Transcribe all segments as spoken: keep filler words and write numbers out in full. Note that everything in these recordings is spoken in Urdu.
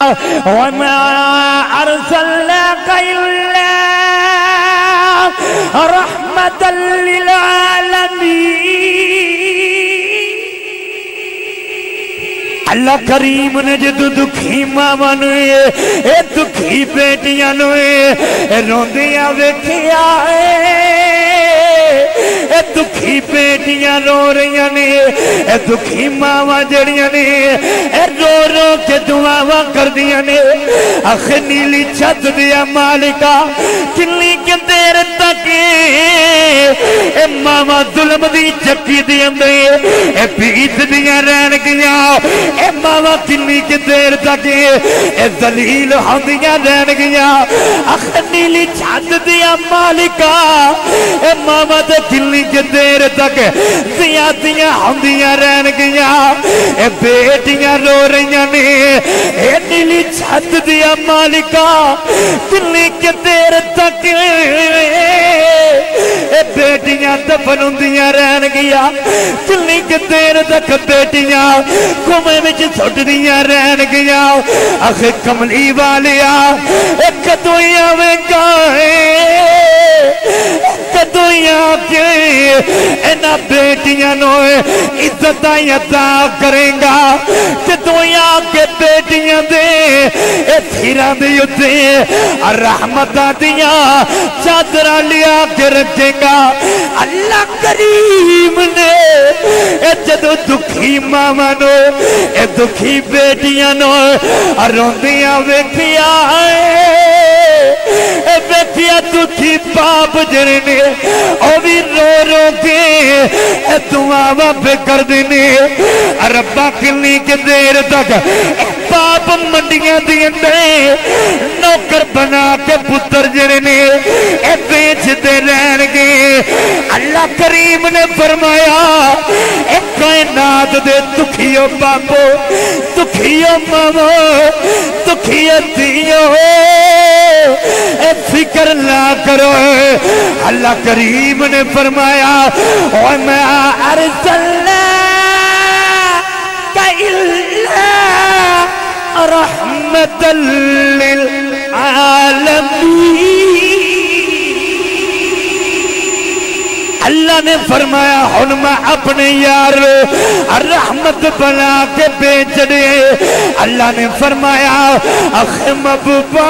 وما أرسلناك إلا رحمة للعالمين اللہ کریم نے جدو دکھی ماما نوے اے دکھی بیٹیاں نوے روندیاں ویکھیا اے اے دکھی بیٹیاں رو رہیاں نے اے دکھی ماما جڑیاں نے اے رو رو کے دعاواں کر دیاں نے اخ نیلی چھت دیا مالکا کلی کے دیر تک اے ماما ظلم دی چکی دیاں دے اے پیت دیاں رہن گیاں اے ماما کلی کے دیر تک اے ذلیل ہوندیاں رہن گیاں اخ نیلی چھت دیا مالکا اے ماما دے کلی کے دیر تک زیادیاں ہوندیاں رہن گیاں اے بیٹیاں رو رہیاں نے اے نیلی چھت دیا مالکا کلی کے دیر تک اے بیٹیاں دفن ہوندیاں رہن گیاں کلی کے دیر تک بیٹیاں کمیں وچ سٹ دیاں رہن گیاں اخ کملی والیا اے کدویاں میں گائے کدویاں کے اینا بیٹیاں نوے عزتاں عطا کریں گا کدویاں کے بیٹیاں دے اے تھیرہ دے یتے رحمتہ دیاں چادرہ لیا کے رکھیں گا اللہ کریم نے اے جدو دکھی ماما نو اے دکھی بیٹیاں نو روندیاں ویکھیا اے ویکھیا دکھی باپ جرنے او بھی رو رو کے اے دعاواں پہ کر دینے ربا کلنی کے دیر تک باپ منڈیاں دیں دے نوکر بنا کے پتر جرنے اے بیچ دے رہن گے اللہ کریم نے فرمایا اے کائنات دے دکھیو باپو دکھیو مامو دکھیو دیو اے فکر نہ کرو اللہ کریم نے فرمایا وَمَا أَرْسَلْنَاكَ إِلَّا رَحْمَةً لِلْعَالَمِينَ اللہ نے فرمایا ہن میں اپنے یار رحمت بنا کے بیچ دے اللہ نے فرمایا اخ محبوبہ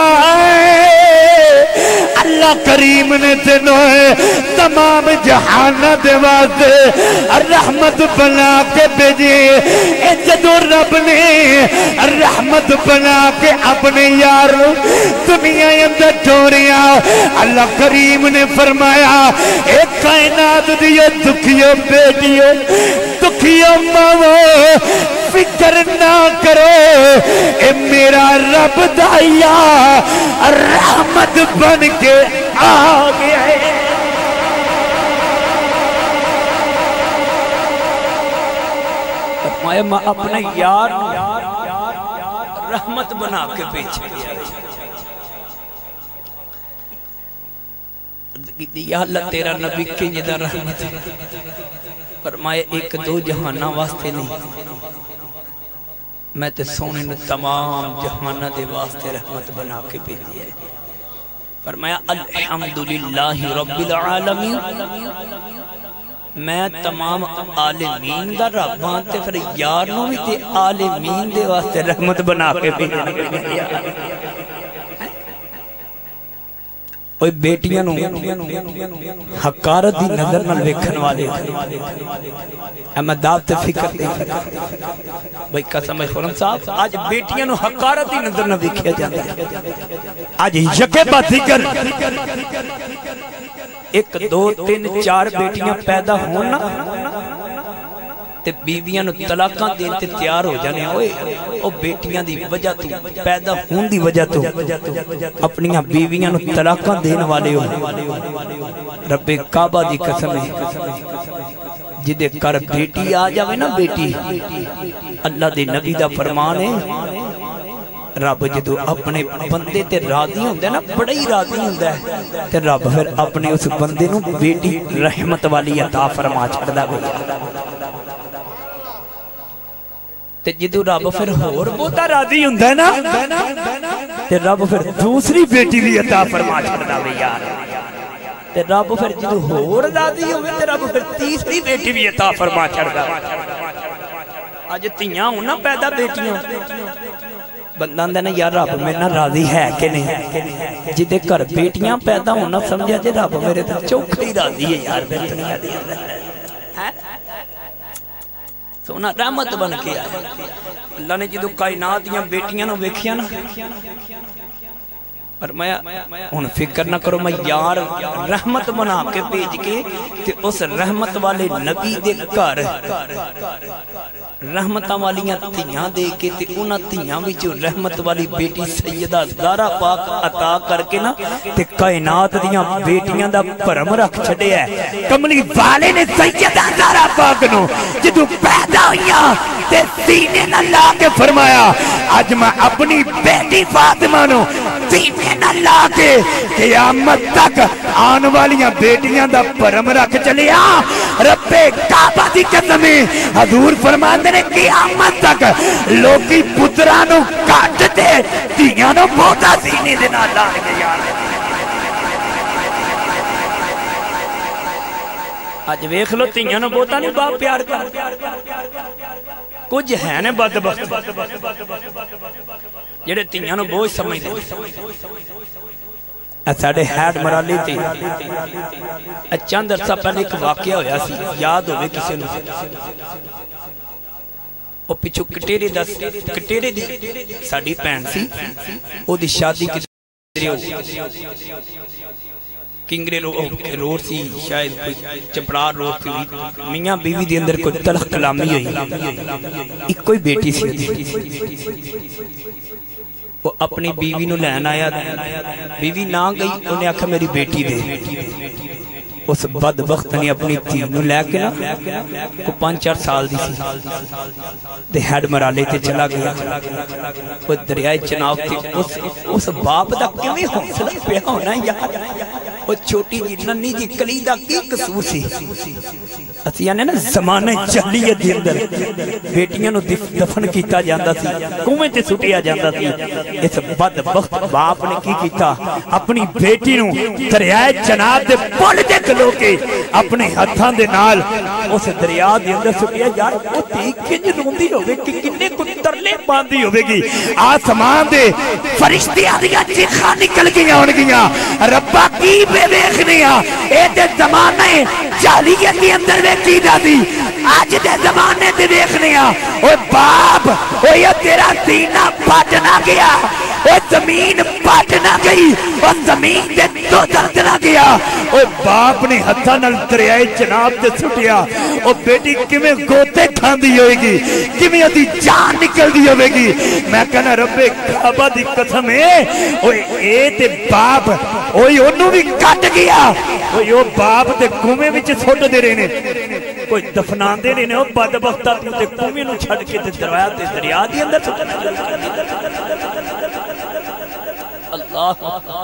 اللہ کریم نے تینوے تمام جہانہ دے واسطے رحمت بنا کے بھیجے اے جدو رب نے رحمت بنا کے اپنے یار دنیا اندر ٹوریا اللہ کریم نے فرمایا اے کائنات دیو دکھیو بیٹیو دکھیو ماما فکر نہ کرو اے میرا رب دایا رحمت بن کے آگیا ہے میں اپنے یار رحمت بنا کے بیچ گیا یا اللہ تیرا نبی کی جدہ رحمت فرمائے ایک دو جہانہ واسطے نہیں میں تے سونے نے تمام جہانہ دے واسطے رحمت بنا کے بیچ دیا ہے فرمایا الحمدللہ رب العالمین میں تمام عالمین دا ربان تے پھر یارنوں بھی تے عالمین دے واسطے رحمت بنا کے بیچ دیا اوہ بیٹیاں نو حقارت دی نظر نہ ویکھن والے اما دعوت فکر دے بھئی قسم خورم صاحب آج بیٹیاں نو حقارت دی نظر نہ ویکھیا جاتا ہے آج یکے بات ذکر ایک دو تین چار بیٹیاں پیدا ہونا تے بیویاں نو طلاقاں دیتے تیار ہو جانے ہوئے او بیٹیاں دی وجہ تو پیدا ہون دی وجہ تو اپنیاں بیویاں نو طلاقاں دینے والے ہو رب کعبہ دی قسم ہے جدے کر بیٹی آ جاوے نا بیٹی اللہ دے نبی دا فرمان ہے رب جدو اپنے بندے تے راضی ہوندے نا بڑا ہی راضی ہوندے تے رب پھر اپنے اس بندے نو بیٹی رحمت والی عطا فرما چھڑدا گیا تے جدو رب پھر ہور بہتا راضی ہوندا ہے نا تے رب پھر دوسری بیٹی بھی عطا فرما چھڑدا وے یار تے رب پھر جدو ہور راضی ہوے تے رب پھر تیسری بیٹی بھی عطا فرما چھڑدا اج تیاں ہونا پیدا بیٹیاں بندہ آندا نا یار رب میرے نال راضی ہے کہ نہیں جدے گھر بیٹیاں پیدا ہونا سمجھا جے رب میرے تے چوکھا ہی راضی ہے یار میرے دنیا دی سونا رحمت بن کے آیا اللہ نے جدو کائنات دیاں بیٹیاں نو ویکھیا نا فرمایا ان فکر نہ کرو میں یار رحمت بنا کے بھیج کے تے اس رحمت والے نبی دے گھر رحمتاں والیاں تیاں دے کے تے انہاں تیاں وچوں رحمت والی بیٹی سیدہ زہرا پاک عطا کر کے نا تے کائنات دیاں بیٹیاں دا بھرم رکھ چھڈیا ہے کملی والے نے سیدہ زہرا پاک نو جدوں پیدا ہوئیاں تے سینے نہ لا کے فرمایا اج میں اپنی بیٹی فاطمہ نو سینے نہ لا کے قیامت تک آن والیاں بیٹیاں دا بھرم رکھ چلیا رب کعبہ دی قسم حضور فرماندے نے قیامت تک لوکی پترانو کٹ دے تیاں نو بہتا سینے دے نال لا کے یار اج ویکھ لو تیاں نو بہتا نہیں باپ پیار کر کچھ ہے نے بدبخت جڑے تیاں نو بوجھ سمجھ دے ساڑھے ہیڈ مرالی تھی چند عرصہ پہلے ایک واقعہ ہویا سی یاد ہوئے کسی نے وہ پیچھو کٹیرے دا کٹیرے دی ساڑھی پہن سی وہ دی شادی کی کنگرے روڈ سی شاید کوئی چپڑار روڈ سی میاں بیوی دی اندر کوئی تلخ کلامی ہوئی ایک کوئی بیٹی سی وہ اپنی بیوی نو لین آیا بیوی نہ گئی انہیں آکھا میری بیٹی دے اس بدبخت نے اپنی تھی نو لے کے نا کو پانچ چار سال دی سی دے ہیڈ مرالے تے چلا گیا وہ دریائے چناب تھی اس, اس باپ دا کیویں حوصلہ پہ ہونا یار وہ چھوٹی جی ننی جی کلیدہ کی قصور سی اسیاں نے نا زمانے جہلیت دی اندر بیٹیاں نو دفن کیتا جاندہ سی کنویں تے سٹیا جاندہ سی اس بدبخت باپ نے کی کیتا اپنی بیٹی نو دریائے چناب دے پل دے کلو کے اپنے ہتھاں دے نال اس دریا دے اندر سٹیا یار وہ دیکھ کے جو روندی ہوئے کہ کنے کو ترلے باندھی ہوئے گی آسمان دے فرشتیاں دیا چیخاں نکل گیا ہون گیا ربا کی بے بیخنیا اے دے زمانے جہلیت دی اندر میں کی دادی آج دے زمانے دے دیکھنیا اوہ باپ اوہ یہ تیرا سینہ پاٹنا گیا اوہ زمین پاٹنا گئی اوہ زمین دے دو دردنا گیا اوہ باپ نے ہتھا نل دریائے چناب دے سٹیا اوہ بیٹی کمیں گوتے کھان دی ہوئے گی کمیں ادھی جان نکل دی ہوئے گی میں کہنا رب کعبہ دی قسم ہے اوہ اے تے باپ اوہ انہوں بھی کٹ گیا اوہ یہ باپ تے گھومے وچ سوٹ دے رہنے کوئی دفنان دے رہنے اوہ بدبختہ تے گھومے نو چھڑ کے تے دریا تے دریا دی اندر سوٹ اللہ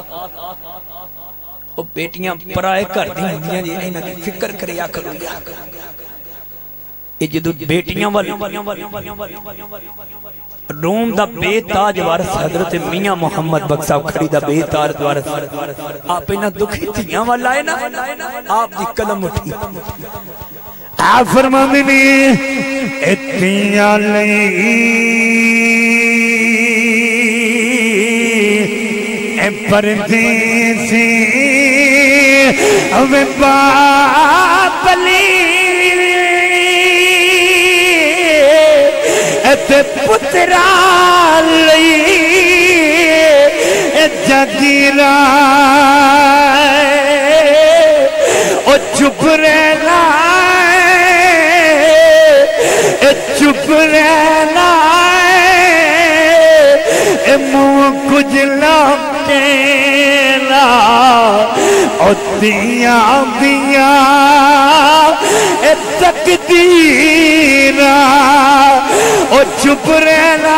وہ بیٹیاں پرائے کر دی ہونیاں جی انہاں دی فکر کریا کرو گیا یہ جدو بیٹیاں والی روم دا بے تاج وارث حضرت میاں محمد بخش صاحب کھڑی دا بے تاج وارث آپ انہاں دکھی تھیاں والا ہے نا آپ دی قلم اٹھی آپ فرماندے نے اتیاں لئی اے پردیسی اوے باپ لی تے پترا لئی اے جاگیرا او چپ رہنا اے چپ رہنا اے منہ کچھ لوکینا او دیاں دیاں اے تقدیرہ او چپ رہنا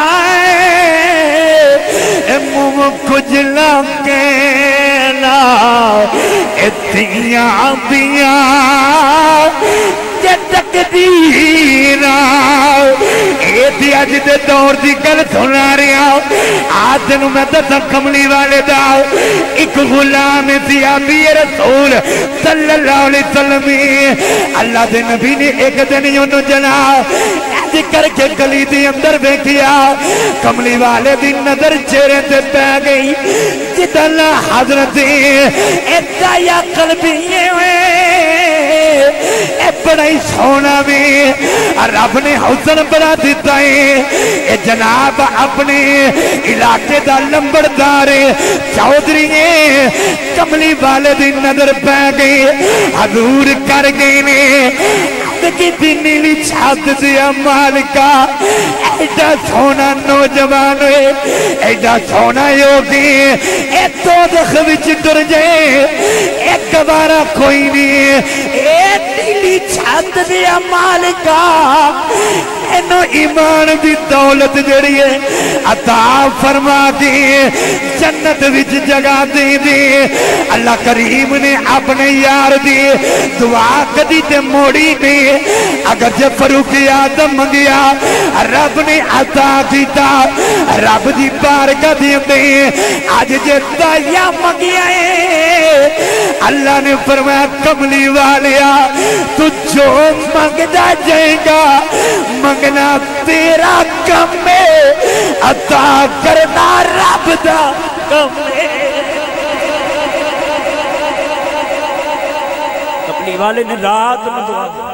اے منہ کچھ لوکینا اے دیاں دیاں اے تقدیرہ مدینہ اے دی اج دے دور دی گل سنا رہا آج تینوں میں دساں کملی والے دا ایک غلام سی آبی رسول صلی اللہ علیہ وسلم اللہ دے نبی نے ایک دن انہوں جناب کر کے گلی دی اندر بیٹھیا کملی والے دی نظر چہرے تے پہ گئی جتنا حضرت ایتا یا قلبی ہوئے اے بڑا ہی سونا بھی رب نے حسن بڑا دیتا ہے اے جناب اپنے علاقے دا لمبردار چودھری کملی والے دی نظر پہ گئی حضور کر گئی نے کی نیلی چھات دیا مالکا ایڈا سونا نوجوان ہوئے ایڈا سونا یوگی اے تو دخ وچ ڈر جائے ایک بارا کوئی نہیں اے نیلی چھات دیا مالکا اینو ایمان دی دولت جڑی ہے عطا فرما دی جنت وچ جگہ دی دی اللہ کریم نے اپنے یار دی دعا کدی تے موڑی دی اگر جب فاروق آدم منگیا رب نے عطا کیتا رب دی بارگاہ دیندے آج جتا یا منگیا ہے اللہ نے فرمایا کملی والیا تو جو منگدا جائے گا منگنا تیرا کم ہے عطا کرنا رب دا کم ہے کملی والے نے رات میں دعا دی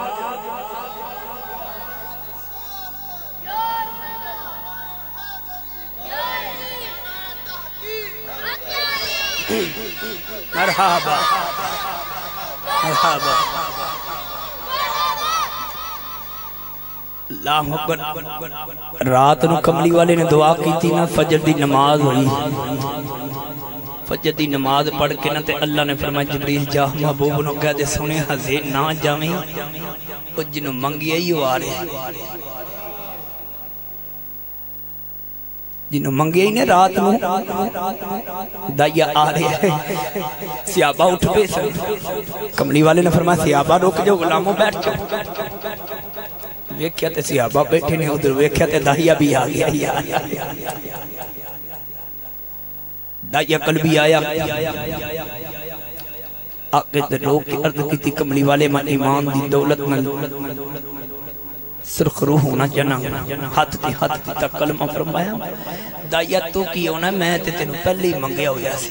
مرحبا مرحبا اللہ اکبر رات نو کملی والے نے دعا کی تھی نا فجر دی نماز ہوئی فجر دی نماز پڑھ کے نا تے اللہ نے فرمایا جبریل جا محبوب نو کہہ دے سنے حضیر نہ جاویں او جنوں منگیا ہی ہو آ رہے جنہوں منگے ہی نے رات میں دائیا آ رہے ہیں سیابہ اٹھ پہ سن کملی والے نے فرمایا سیابہ روک جو غلاموں بیٹھ جو ویکھیا تے سیابہ بیٹھے نے ادھر ویکھیا تے دائیا بھی آ گیا دائیا قلبی آیا آقے تے روک کے عرض کی تھی کملی والے میں ایمان دی دولت میں سرخ روح ہونا جنا ہاتھ تی ہاتھ تی تک کلمہ فرمایا دائیا تو کی ہونا میں تے تینوں پہلے ہی منگیا ہو جاسے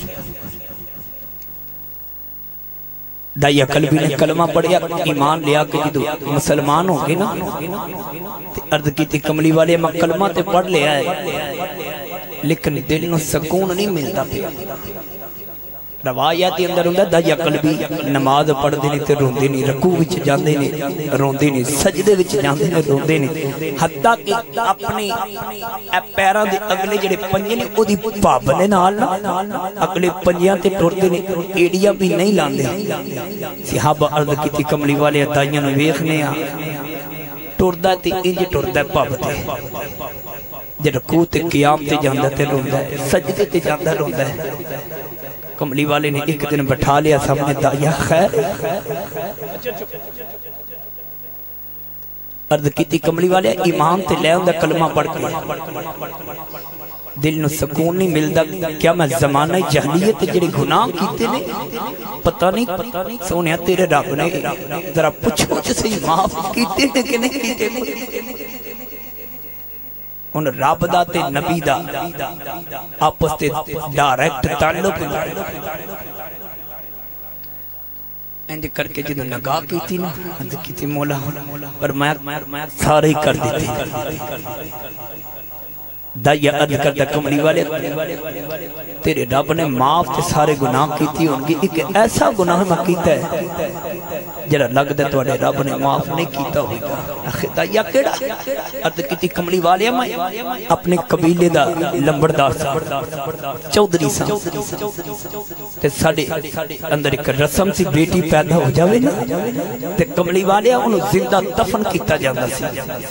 دائیا قلبی نے کلمہ پڑھیا ایمان لیا کہ جدو مسلمان ہوں گے نا عرض کی تھی کملی والے میں کلمہ تے پڑھ لیا ہے لیکن دل نو سکون نہیں ملتا پیا روایاتی اندر ہوندہ دائیا قلبی نماز پڑھ دینے تے روندے نہیں رکوع وچ جاندے نے روندے نہیں سجدے وچ جاندے نے روندے نہیں حتیٰ کہ اپنے پیران دے اگلے جڑے پنجے نے او دی پاب نے نال اگلے پنجیاں تے ٹوردے نے ایڑیاں بھی نہیں لاندے صحابہ عرض کی تھی کملی والے دائیاں نے ویکھنے آ ٹوردہ تے انج ٹوردہ پاب تے جے رکوع تے قیام تے جاندہ تے روندہ ہے سجدے تے جاندہ روندہ ہے کملی والے نے ایک دن بٹھا لیا سامنے دائیا خیر عرض کی تھی کملی والے ایمان تے لے ہوندہ کلمہ پڑھ کے دل نو سکون نہیں ملدا کیا میں زمانہ جہلیت جڑے گناہ کیتے نے پتہ نہیں سونیا تیرے رب نے ذرا پوچھو جسے معاف کیتے نے کہ نہیں کیتے ان رب دا تے نبی دا آپس تے ڈائریکٹ تعلق انج کر کے جدو نگاہ کی تھی نا انج کی تھی مولا پر میں سارے ہی کر دیتے دائیا عرض کردہ کملی والے تیرے رب نے معاف تے سارے گناہ کی تھی ان کی ایک ایسا گناہ میں کیتا ہے جرہ لگ دے تو اڑے رب نے معاف نہیں کیتا ہوئی گا دائیا کیڑا عرض کی تھی کملی والے میں اپنے قبیلے دا لمبردار سا چودھری سا تے ساڑے اندر ایک رسم سی بیٹی پیدا ہو جاوے نا تے کملی والے انہوں زندہ دفن کیتا جاندہ سی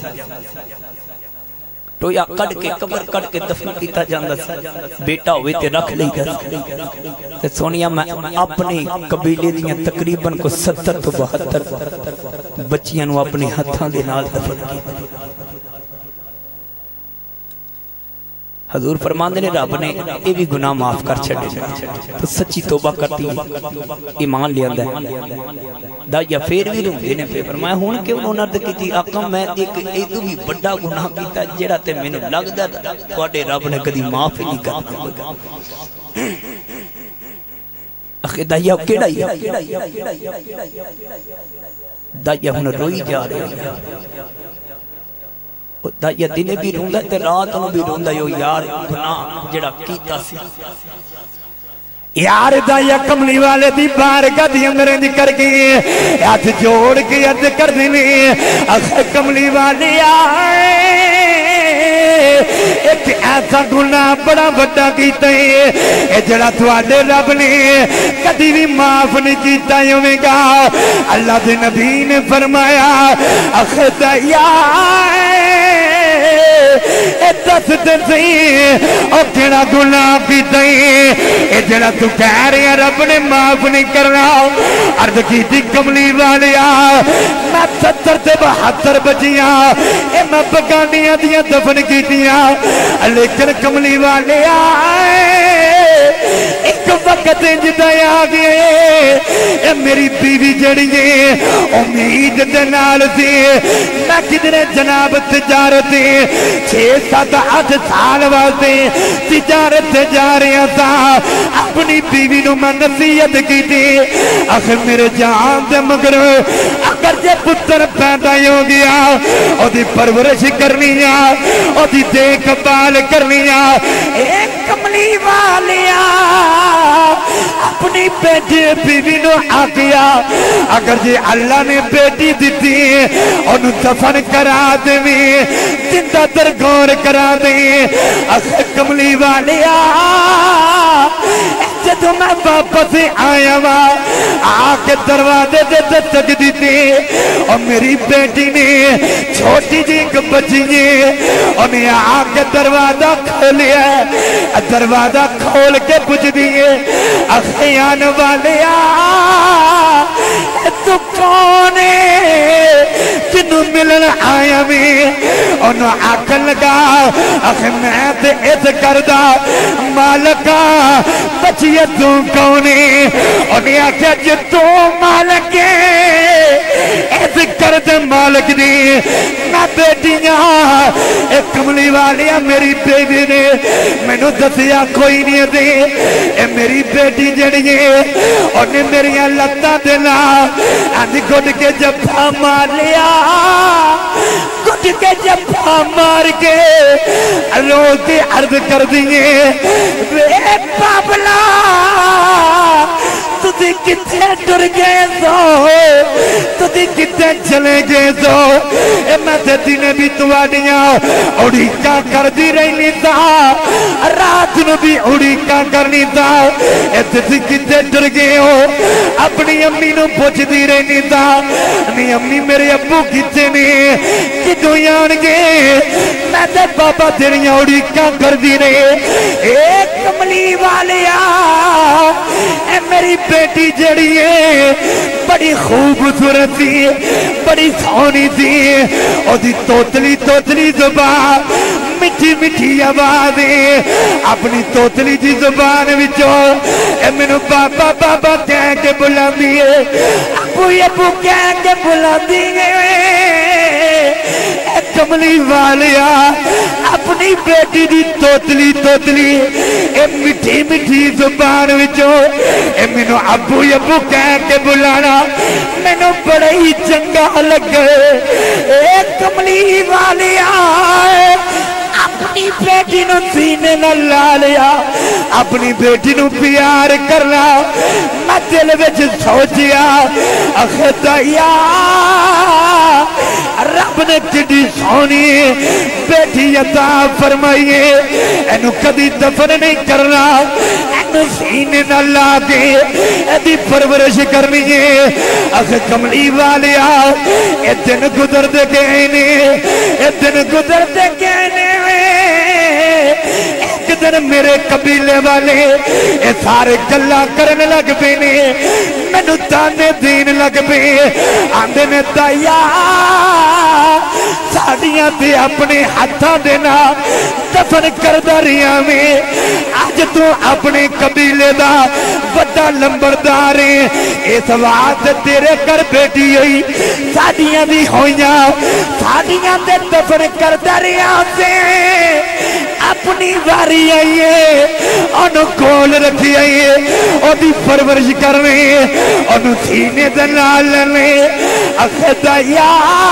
تو یا کڑ کے قبر کڑ کے دفن کیتا جاندہ سی بیٹا ہوئے تے رکھ لئی گا تے سونیا میں اپنے قبیلے دیاں تقریباً کو ستر تو بہتر بچیاں نو اپنے ہتھاں دے نال دفن کیتا حضور فرماندے نے رب نے یہ بھی گناہ معاف کر چھڑے تو سچی توبہ کرتی ایمان لے آندا ہے دایا پھر بھی روندے نے پہ فرمایا ہن کہ انہوں نے عرض کیتی آقا میں ایک ایدو بھی بڑا گناہ کیتا جڑا تے مینوں لگدا تواڈے رب نے کدی معاف ہی نہیں کرنا اخے دایا کیڑا ہی دایا ہن روئی جا رہے دایا دینے بھی روندا تے رات نو بھی روندا یو یار گناہ جڑا کیتا سی یار دایا کملی والے دی بارگاہ دی اندر انج کر کے ہاتھ جوڑ کے عرض کر دینے اخ کملی والے آئے ایک ایسا گناہ بڑا بڑا کیتا ہے اے جڑا تواڈے رب نے کدی بھی معاف نہیں کیتا ہوے گا اللہ دے نبی نے فرمایا اخ دایا اے دس دسی او کیڑا گناہ کیتا ہے اے جڑا تو کہہ رہے ہیں رب نے معاف نہیں کرنا عرض کیتی کملی والیا میں ستر تے بہتر بچیاں اے میں بگانیاں دیاں دفن کیتیاں لیکن کملی والیا ایک وقت انجدہ آگئے اے میری بیوی جڑی ہے امید دنال سی میں کدنے جناب تجارت چھ سات آٹھ سال واسطے تجارت جا رہا تھا اپنی بیوی نو میں نصیحت کی تھی آخر میرے جان دے مگر اگر جے پتر پیدا ہو گیا او دی پرورش کرنی او دی دیکھ بھال کرنی اے کملی والیا اپنی بیٹی بیوی نو آگیا اگر جے اللہ نے بیٹی دیتی انہوں دفن کرا دے زندہ در غور کرا دے اخر کملی والیا جدو میں واپس آیا وا آکے دروازے دے دستک دیتے اور میری بیٹی نے چھوٹی جی ایک بچی انہیں آکے دروازہ کھولیا دروازہ کھول کے پوچھ دیئے اخیان والیا تو کون ہے جنہوں ملن آیا میں انہوں آکل لگا اخی میں تے اس کردہ مالکا بچیے تو کون ہے انہیں آکھا جو تو مالک ہے اس کرد مالک دی میں بیٹیاں ایک کملی والیا میری بیوی نے میں نو دسیا کوئی نہیں دے اے میری بیٹی جڑی ہے انہیں میری لتا دینا آدھی گھٹ کے جبھا مار لیا گھٹ کے جبھا مار کے رو کے عرض کر دیئے اے بابلا تُدھی کتے ڈر گئے سو تُدھی کتے چلے گئے سو اے میں تے دینے بھی توانیاں اڑی کا کر دی رہی تھا رات نو بھی اڑی کا کرنی تھا اے تُدھی کتے ڈر گئے ہو اپنی امی نو پوچھ دی رہی تھا نہیں امی میرے ابو کتے نے کتوں یان گے میں تے بابا تیریاں اڑی کا کر دی رہے اے کملی والیا اے میری بیٹی جڑی ہے بڑی خوبصورت تھی بڑی سونی تھی او دی توتلی توتلی زبان مٹھی مٹھی آواز اپنی توتلی جی زبان وچوں اے مینوں بابا بابا کہہ کے بلا دیے ابو ابو کہہ کے بلا دیے اے کملی والیا اپنی بیٹی دی توتلی توتلی اے مٹھی مٹھی زبان وچوں اے مینوں ابو ابو کہہ کے بلانا مینوں بڑا ہی چنگا لگے اے کملی والیا اپنی بیٹی نو سینے نہ لا لیا اپنی بیٹی نو پیار کرنا میں دل وچ سوچیا اخدایا رب نے کڈی سونی بیٹی عطا فرمائیے اینو کدی دفن نہیں کرنا اینو سینے نہ لا کے ایدی پرورش کرنی ہے اخ کملی والیا اے دن گزر دے گئے نے اے دن گزر دے گئے نے ایک दिन मेरे कबीले वाले ये सारे गल्ला करन लग पे ने मैनू ताने देन लग पे आंदे ने ताया साड़ियां ते अपने हाथों दे नाल दफन करदा रिया में अज तू अपने कबीले दा बड़ा लंबरदार है इस बात तेरे घर बेटी हुई साड़ियां दी होइयां साड़ियां दे दफन करदा रिया से अपनी वारी आई है ओनू कोल रखी आई है ओदी परवरिश करनी ओनू सीने दे नाल लेने अखदाया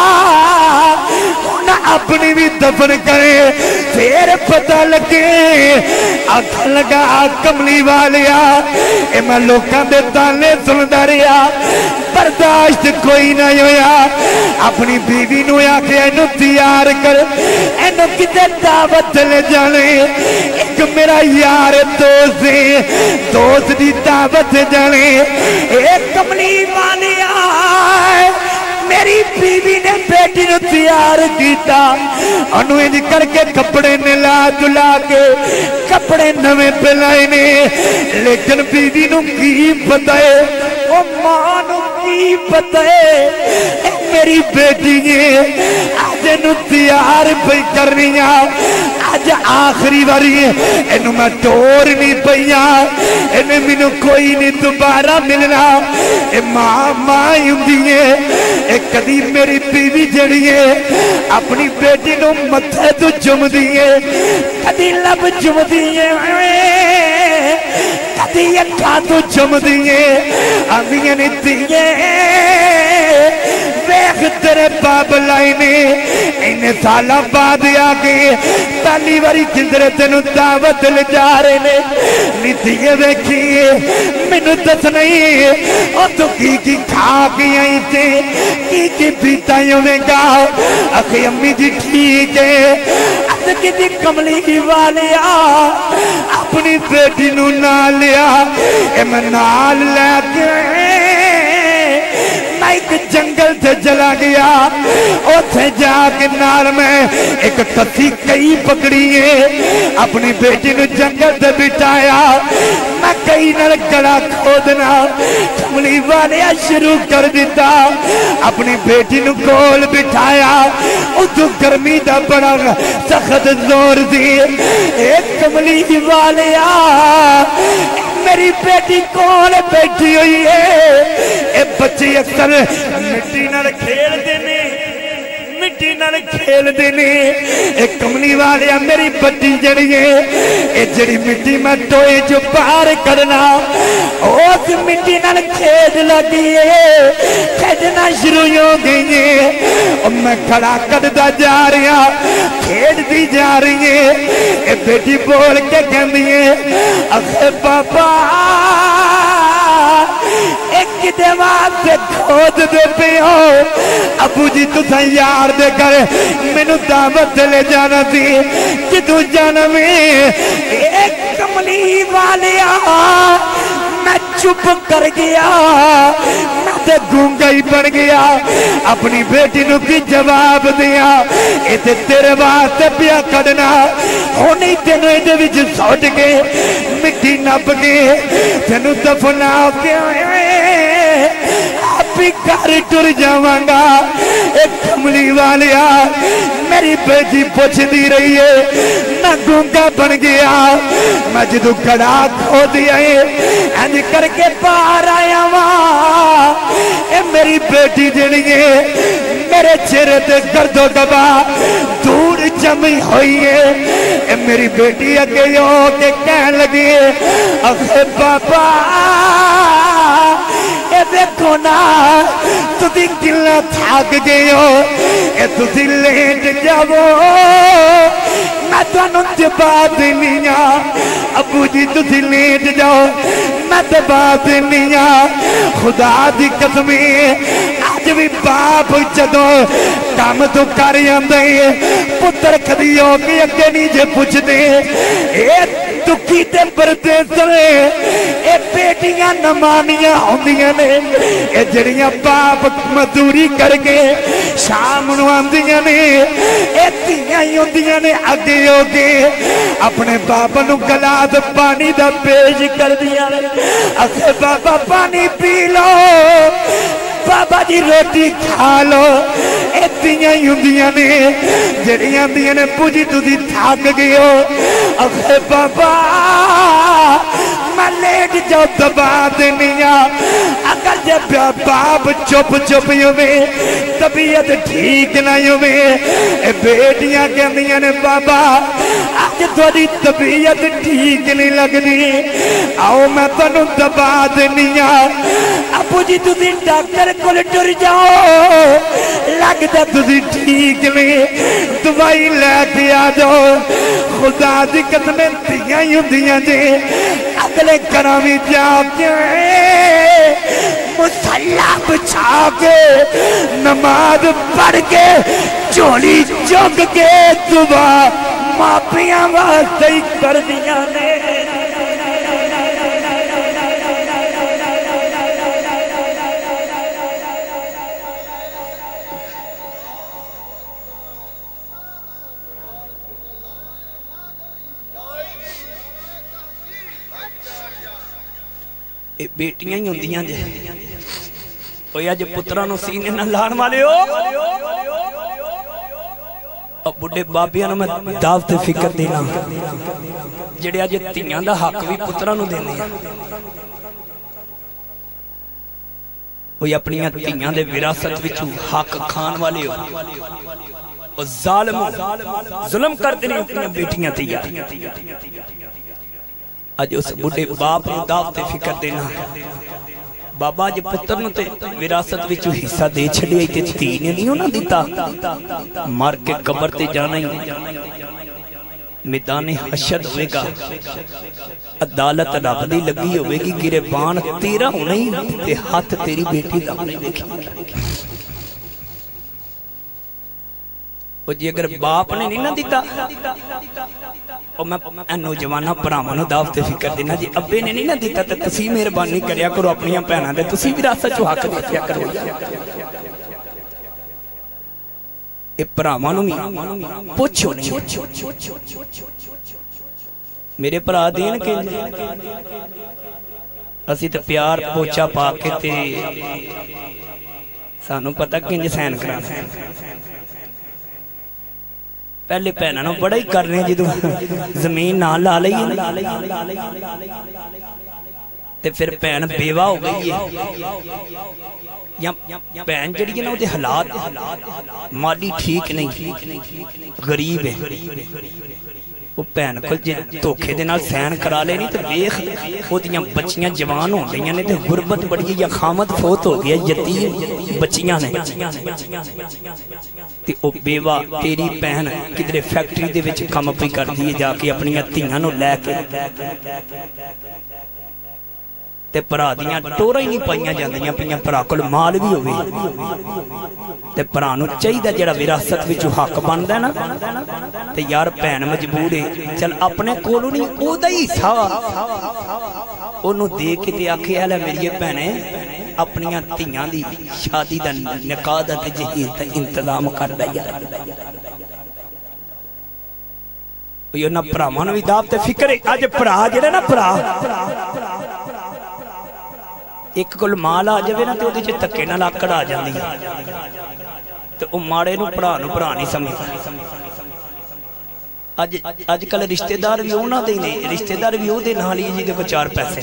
अपनी भी दफन करे फिर पता लगे अख लगा कमली वालिया ए मैं लोगों के ताने सुनता रहा बर्दाश्त कोई ना होया अपनी बीवी नू आखे इनू तैयार कर इनू किते दावत ले जाने एक मेरा यार दोस्त दोस्त की दावत जाने ए कमली वालिया मेरी बीवी ने बेटी नू तैयार किया ओनू इंज करके कपड़े नीला दुला के कपड़े नवे पहनाए ने लेकिन बीवी नू की पता है ओ मां नू की पता है मेरी बेटी ने अज नू तैयार पई करनी अज आखिरी बारी इनू मैं टोर नहीं पईया इन्हें मैनू कोई नहीं दोबारा मिलना ए मां मां हुंदी है कदी मेरी बीवी जड़ी है अपनी बेटी को मथे तो चुमदी है कदी लब चुमदी है कदी अखा तो चुमदी है आंदियां नीती वेख तेरे बाबल आए ने इन्ने साल बाद आ गए पहली बारी जिंदरे तेनू दावत ले जा रहे ने नीतिए देखिए मैनू दस नहीं ओ तू की की खा के आई थे की की पीता होगा अखे अम्मी जी ठीक है अद की कमली वालिया अपनी बेटी नू नाल लिया ए मैं नाल लैके मैं एक जंगल से चला गया उथे जाके नाल मैं एक कसी कई पकड़ी है अपनी बेटी नू जंगल से बिठाया मैं कई नाल गला खोदना कमली वाले शुरू कर दिता अपनी बेटी नू कोल बिठाया उदू गर्मी दा बड़ा सख्त जोर सी एक कमली वाले मेरी बेटी कोल बैठी हुई है ए बच्चे अक्सर मिट्टी नाल खेलते ने मिट्टी नाल खेलते ने एक कमली वाले मेरी बच्ची जड़ी है ए जड़ी मिट्टी मैं टोए जो बाहर करना उस मिट्टी नाल खेल लगी है खेलना शुरू हो गई है और मैं खड़ा करता जा रहा खेलती जा रही है ए बेटी बोल के कहती है अखे पापा एक दीवार से खोद दे पे हो अबू जी तुसा यार दे कर मैनू दावत ले जाना थी कि तू जाना में एक कमली वाले मैं चुप कर गया मैं तो गूंगा ही बन गया अपनी बेटी नू की जवाब दिया इते तेरे वास्ते पिया कढ़ना होनी तेन ये विच सुट के मिट्टी नप के तेनू दफना के भी घर टुर जावांगा एक कमली वालिया मेरी बेटी पुछदी रही है मैं गूंगा बन गया मैं जदों कड़ा खो दिया इंज करके बाहर आया वा मेरी बेटी जड़ी है मेरे चेहरे ते गर्दो गबा दूर जमी हुई है मेरी बेटी अगे हो के कह लगी अखे बाबा देखो ना तुसी किला थक गए हो ए तुसी लेट जाओ मैं तुहानू दबा देनी आ अबू जी तुसी लेट जाओ मैं दबा देनी आ खुदा दी कसम अज भी बाप जदों काम तो कर आंदे पुत्र कदी हो के अगे नहीं जे पुछदे ए दुखी ते परदेस ए बेटी जड़ियां नमानियां होंदियां ने ए जड़ियां बाप मजदूरी करके शाम नूं आंदियां ने ए धीआं ही होंदियां ने अगे होके अपने बाबा नूं गलास पानी दा पेश कर दियां ने आखे बाबा पानी पी लो बाबा जी रोटी खा लो इतनियां ही होंदियां ने जड़ियां आंदियां ने पूजी तुसी थक गए हो आखे बाबा मैं लेट जाओ दबा देनिया अगर जब बाप चुप चुप होवे तबीयत ठीक ना होवे बेटियां कहंदियां ने बाबा अज थोड़ी तबीयत ठीक नहीं लगदी आओ मैं तुहानू दबा देनिया अबू जी तुसी डॉक्टर कोल टुर जाओ लगदा तुसी ठीक नहीं दवाई लैके आ जाओ खुदा दी कसम धीआं ही हुंदियां जे अगले घरां भी जाके मुसल्ला बिछा के नमाज पढ़ के झोली चुक के दुआ मापियां वास्ते ही कर दियां ने बेटियां ही होंदियां जे ओए अज पुत्रां नूं सीने नाल लाण वाले हो और बुढ़े बाबियां नूं मैं दावत फिक्र देना जिहड़े अज धीआं दा हक भी पुत्रां नूं देंदे आ ओए अपनियां धीआं दे विरासत विचों हक खाण वाले हो और जालिम जुल्म करदे ने अपनियां बेटियां ते अज उस बुढ़े बाप नूं दावत फिक्र देना बाबा अज पुत्र नूं ते विरासत विचों हिस्सा दे छड़िया ते धी ने नहीं उन्हां दिता मर के कबर ते जाना ही मैदाने हशर होएगा अदालत रब दी लगी होवेगी गिरबान तेरा होना ही ते हाथ तेरी बेटी दा होना देखी ओ जी अगर बाप ने नहीं ना दिता और मैं नौजवाना भरावां नूं दावत फिक्र देना जी अब्बे ने नहीं ना दिता तो तुसीं मेहरबानी करिया करो अपनियां भैणां दे तुसीं विरासत चों हक दिया करो ए भरावां नूं भी पुछो नहीं मेरे भरा देन के असीं ते प्यार पोचा पा के ते सानूं पता किंज सैन कराना पहले भैनों नूं बड़ा ही कर रहे जो जमीन ना ला ली ते फिर भैन बेवा हो गई है या भैन जिहड़ी ना उहदे हालात माली ठीक नहीं गरीब है वो भैन को जे धोखे दे नाल सैन करा ले नहीं तो वेख ओदियां बच्चियां जवान हो गई ने ते गुरबत बड़ी या खामद फोत हो गई यतीम बच्चियां ने ते ओ बेवा तेरी भैन किधरे फैक्ट्री दे विच काम पई करदी है जाके अपनियां धीआं नूं लै के ते भरा दियां टोरां ही नहीं पाईयां जांदियां पईयां भरा कोल माल भी होवे ते भरा नूं चाहीदा जिहड़ा विरासत विचों हक बनदा ना ते यार भैन मजबूर है चल अपने कोलों नहीं ओदा ही हिस्सा ओनू दे के ते आखे है मेरी भैने अपनियां धीआं दी शादी दा निकाह दा ते जहीज दा इंतजाम कर लै यार उन्हां भरावां नूं भी दावत फिक्र है अज भरा जिहड़े ना भरा एक कोल माल आ जाए ना तो उहदे च धक्के नाल आकड़ आ जांदी ते ओ माड़े नूं भरा नूं भरा नहीं समझदा अज अजकल रिश्तेदार भी उन्हां दे ने रिश्तेदार भी ओहदे नाल ही जिहदे कोल चार पैसे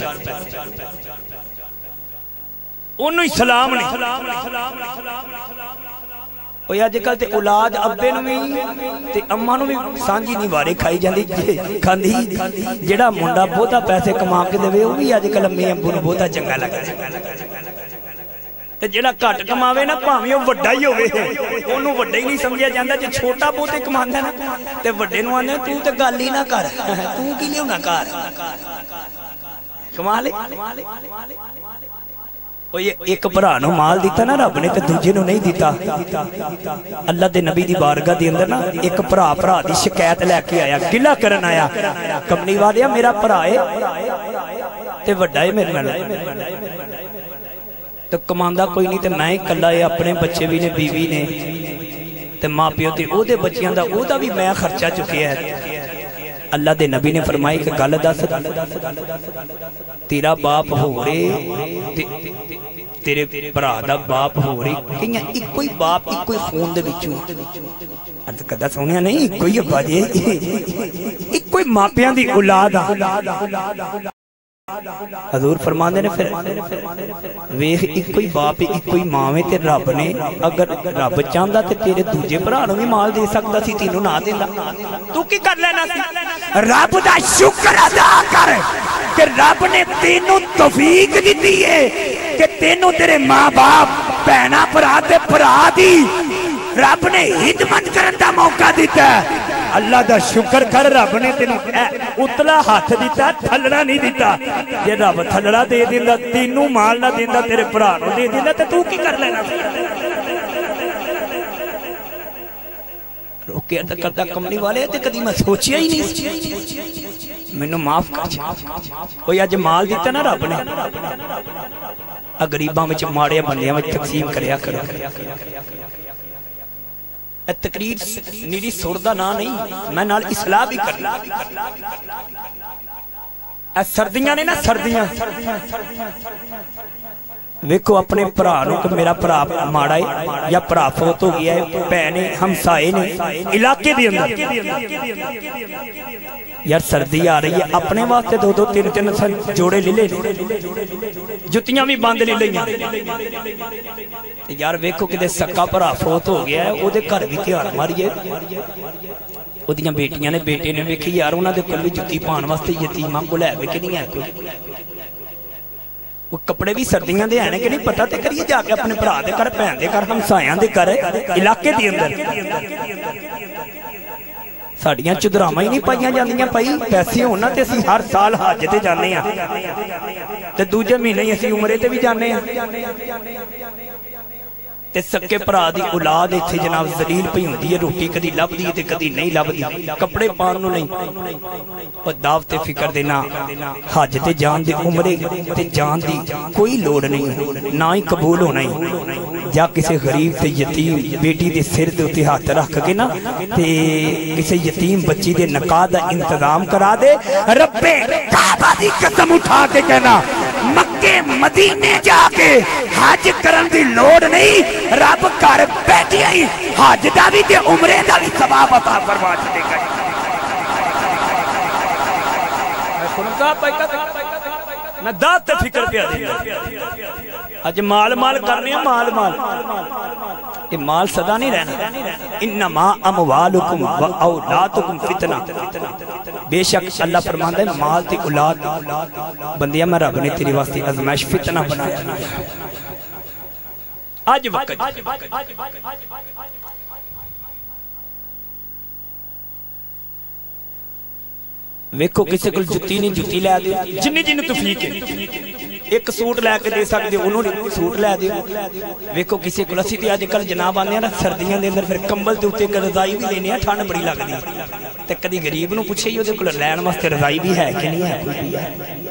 ओनू ही सलाम नहीं ओए अजकल ते औलाद अब्बे नूं भी ते अम्मा नूं भी सांझी नहीं वारे खाई जांदी खांदी जेड़ा मुंडा बहुता पैसे कमा के देवे वो भी अजकल अम्मी अब्बू नूं बहुता चंगा लगदा ते जेड़ा घट कमावे ना भावें वो वड्डा ही होवे ओनू वड्डा ही नहीं समझिया जांदा जे छोटा बहुते कमांदा ना ते वड्डे नूं आंदे तू ते गल ही ना कर तू की लियाउणा घर कमा ले एक भरा नूं माल दिता ना रब ने ते दूजे नूं नहीं दिता अल्लाह दे नबी दी बारगाह दे अंदर ना एक भरा भरा दी शिकायत लैके आया गिला करन आया कमली वालिया मेरा भरा है تے وڈا ہے میرے نال تو کماندا کوئی نہیں تے میں ہی کلا ہے اپنے بچے بھی نے بیوی نے تے ماں پیو تے او دے بچیاں دا او دا بھی میں خرچہ چکیا ہے اللہ دے نبی نے فرمائی کہ گل دس تیرا باپ ہو رہے تیرے بھرا دا باپ ہو رہے کہیں ایک کوئی باپ ایک کوئی خون دے بچوں ارد کدہ سونیا نہیں ایک کوئی ابا دے ایک کوئی ماپیاں دی اولاد حضور فرماندے نے پھر ویخ ایک کوئی باپ ایک کوئی ماں تے رب نے اگر رب چاہندا تے تیرے دوجے بھرا نوں بھی مال دے سکدا سی تینوں نہ دیندا تو کی کر لینا سی رب دا شکر ادا کر کہ رب نے تینوں توفیق دیتی ہے کہ تینوں تیرے ماں باپ بہنا بھرا تے بھرا دی رب نے خدمت کرن دا موقع دیتا ہے اللہ دا شکر کر رب نے تینوں اتلا ہاتھ دیتا تھلڑا نہیں دیتا یہ رب تھلڑا دے دیندا تینوں مال نہ دیندا تیرے بھرا نوں دے دیندا تے تو کی کر لینا روکیا تا کردہ کملی والے تے کدی میں سوچیا ہی نہیں میں نو معاف کر چھا کوئی آج مال دیتا نا رب نے غریباں وچ ماڑے بندیاں وچ تقسیم کریا کرو اے تقریر نیری سردہ نہ نہیں میں نال اصلاح بھی کرنا اے سردیاں نے نا سردیاں ویکھو اپنے پرا نوں کہ میرا پرا ماڑا ہے یا پرا فوت ہو گیا ہے بہنے ہمسائے نے علاقے دے اندر یار سردی آ رہی ہے اپنے واسطے دو دو تین تین جوڑے لے لے جتیاں بھی باندھ لے لیں یار ویکھو کدے سکا پرا فوت ہو گیا ہے او دے گھر بھی تیار ماری ہے او دیاں بیٹیاں نے بیٹے نے ویکھی یار انہاں دے کول بھی جُتی پان واسطے یتیماں کول ہے کہ نہیں ہے کوئی وہ کپڑے بھی سردیاں دے ہیں کہ نہیں پتہ تے کریے جا کے اپنے بھرا دے کر بہن دے کر ہمسایاں دے کر علاقے دے اندر ساڑیاں چدراما ہی نہیں پائیاں جاندیاں پائی پیسے ہونا تے اسی ہر سال حج تے جانے ہیں تے دوجے مہینے ہی اسی عمرے تے بھی جانے ہیں تے سکے پرا دی اولاد ایتھے جناب ذلیل پئی ہوندی ہے روٹی کدی لبدی تے کدی نہیں لبدی کپڑے پان نوں نہیں او دعوت فکر دینا حج تے جان دے عمرے تے جان دی کوئی لوڑ نہیں نہ ہی قبول ہونا ہی جا کسی غریب تے یتیم بیٹی دے سر دے تے ہاتھ رکھ کے نا تے کسی یتیم بچی دے نکاح دا انتظام کرا دے رب کعبہ دی قسم اٹھا کے کہنا مکے مدینے جا کے حج کرن دی لوڑ نہیں رب کر بیٹھی آئی حج دا بھی تے عمرے دا بھی ثواب عطا فرما چھڑے گا میں داد تے فکر پہ آدھی آج مال مال کرنے ہیں مال مال یہ مال صدا نہیں رہنا انما اموالکم و اولادکم فتنہ بے شک اللہ فرماندہ ہے مال تے اولاد بندیاں میں رب نے تیری واسطے ازمائش فتنہ بنایا آج وقت ویکھو کسی کل جتی نہیں جتی لے دے جنی جن توفیق ہے ایک سوٹ لے کے دے سکتے انہوں نے سوٹ لے دے ویکھو کسی کل اسی تے آج کل جناب آنے ہیں نا سردیاں دے اندر پھر کمبل تے اتے کر رضائی بھی لینے ہیں ٹھانڈ بڑی لگ دی تے کدی غریب نو پوچھے ہی دے کل لین واسطے رضائی بھی ہے کہ نہیں ہے کوئی بھی ہے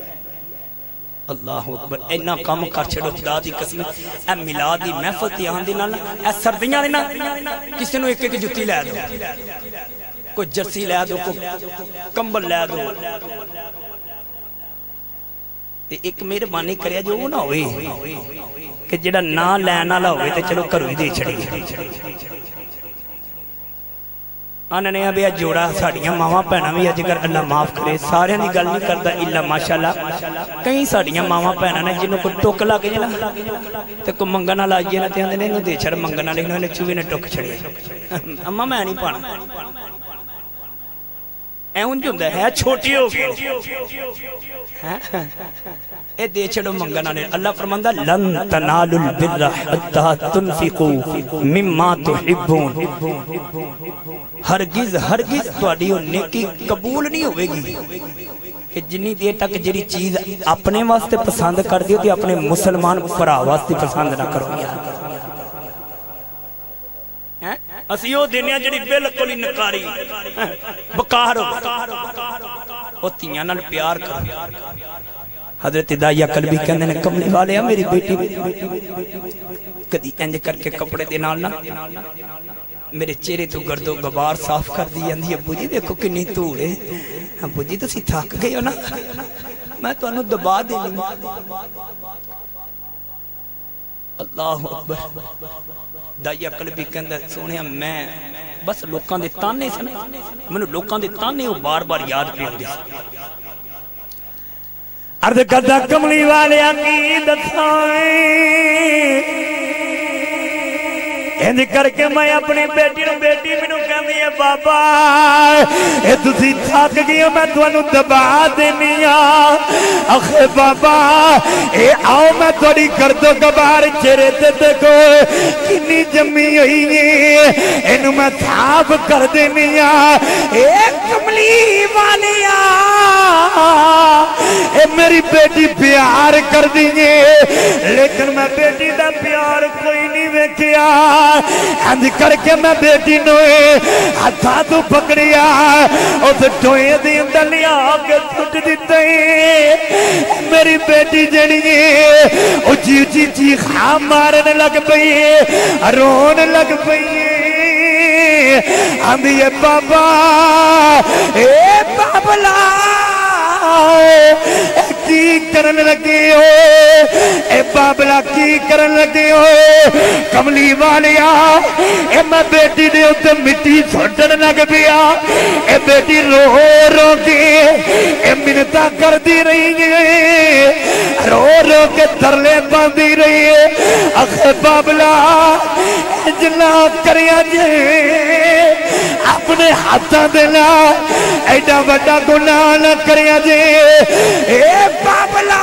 اللہ اکبر اینا کام کر چھڑو خدا دی قسم اے میلاد دی محفل تے آن دے نال اے سردیاں دے نا کسی نو ایک ایک جتی لے دو کوئی جرسی لے دو کوئی کمبل لے دو ایک میرے بانی کریا جو نہ ہوئی کہ جڑا نہ لینا لا ہوئی تے چلو کروی دے چھڑی آنے نے ابھی جوڑا ساڑیاں ماما پہنا بھی اج کر اللہ معاف کرے سارے نہیں گل نہیں کرتا اللہ ماشاءاللہ کئی ساڑیاں ماما پہنا نے جنہوں کو ٹوک لا کے جنا تے کو منگنا لائیے نا تے آندے نے انہوں دے چھڑ منگنا لیکن انہوں نے چوہے نے ٹوک چھڑے اما میں نہیں پانا ایون جو ہے چھوٹی ہو گئی اے دے چھڑو منگنا نے اللہ فرماندہ لن تنالوا البر حتى تنفقوا مما تحبون ہرگز ہرگز تواڈی او نیکی قبول نہیں ہوے گی کہ جنی دیر تک جڑی چیز اپنے واسطے پسند کر دیو تے اپنے مسلمان بھرا واسطے پسند نہ کرو اسی او دنیا جڑی بالکل انکاری بکار ہو او تیاں نال پیار کرو حضرت دائی قلبی کہنے نے کملی والے ہیں میری بیٹی کدی انج کر کے کپڑے دے نال نہ میرے چہرے تو گرد و غبار صاف کر دی جاندی ابو جی دیکھو کنی دھول ہے ابو جی تسی تھک گئے ہو نا میں تانوں دبا دینی اللہ اکبر دائی قلبی کہندا سونیا میں بس لوکاں دے تانے سن مینوں لوکاں دے تانے او بار بار یاد پے ہوندے عرض کردا کملی والے کی دسائیں انج کر کے میں اپنی بیٹی نو بیٹی مینوں کہندی ہے بابا اے تسی تھک گئے ہو میں تانوں دبا دینی ہاں اخے بابا اے آؤ میں تھوڑی گرد و غبار چہرے تے دیکھو کنی جمی ہوئی ہے اینوں میں صاف کر دینی ہاں اے کملی والیا اے میری بیٹی پیار کر دیئے لیکن میں بیٹی دا پیار کوئی نہیں ویکھیا ہنج کر کے میں بیٹی نوے ہتھا تو پکڑیا اس ٹوئے دی اندلیا کے چھٹ دیتے میری بیٹی جڑیے اچھی اچھی چیخا مارنے لگ پئیے رون لگ پئیے ہمیں یہ بابا اے بابلا کی کرن لگے ہو اے بابلا کی کرن لگے ہو کملی والیا اے میں بیٹی دے اتے مٹی چھوٹن لگ پیا اے بیٹی رو رو کے اے منتا کر دی رہی ہے رو رو کے ترلے باندھی رہی ہے اخ بابلا جنا کریا جے اپنے ہاتھاں دینا ایڈا بڑا گناہ نہ کریا جے اے بابلا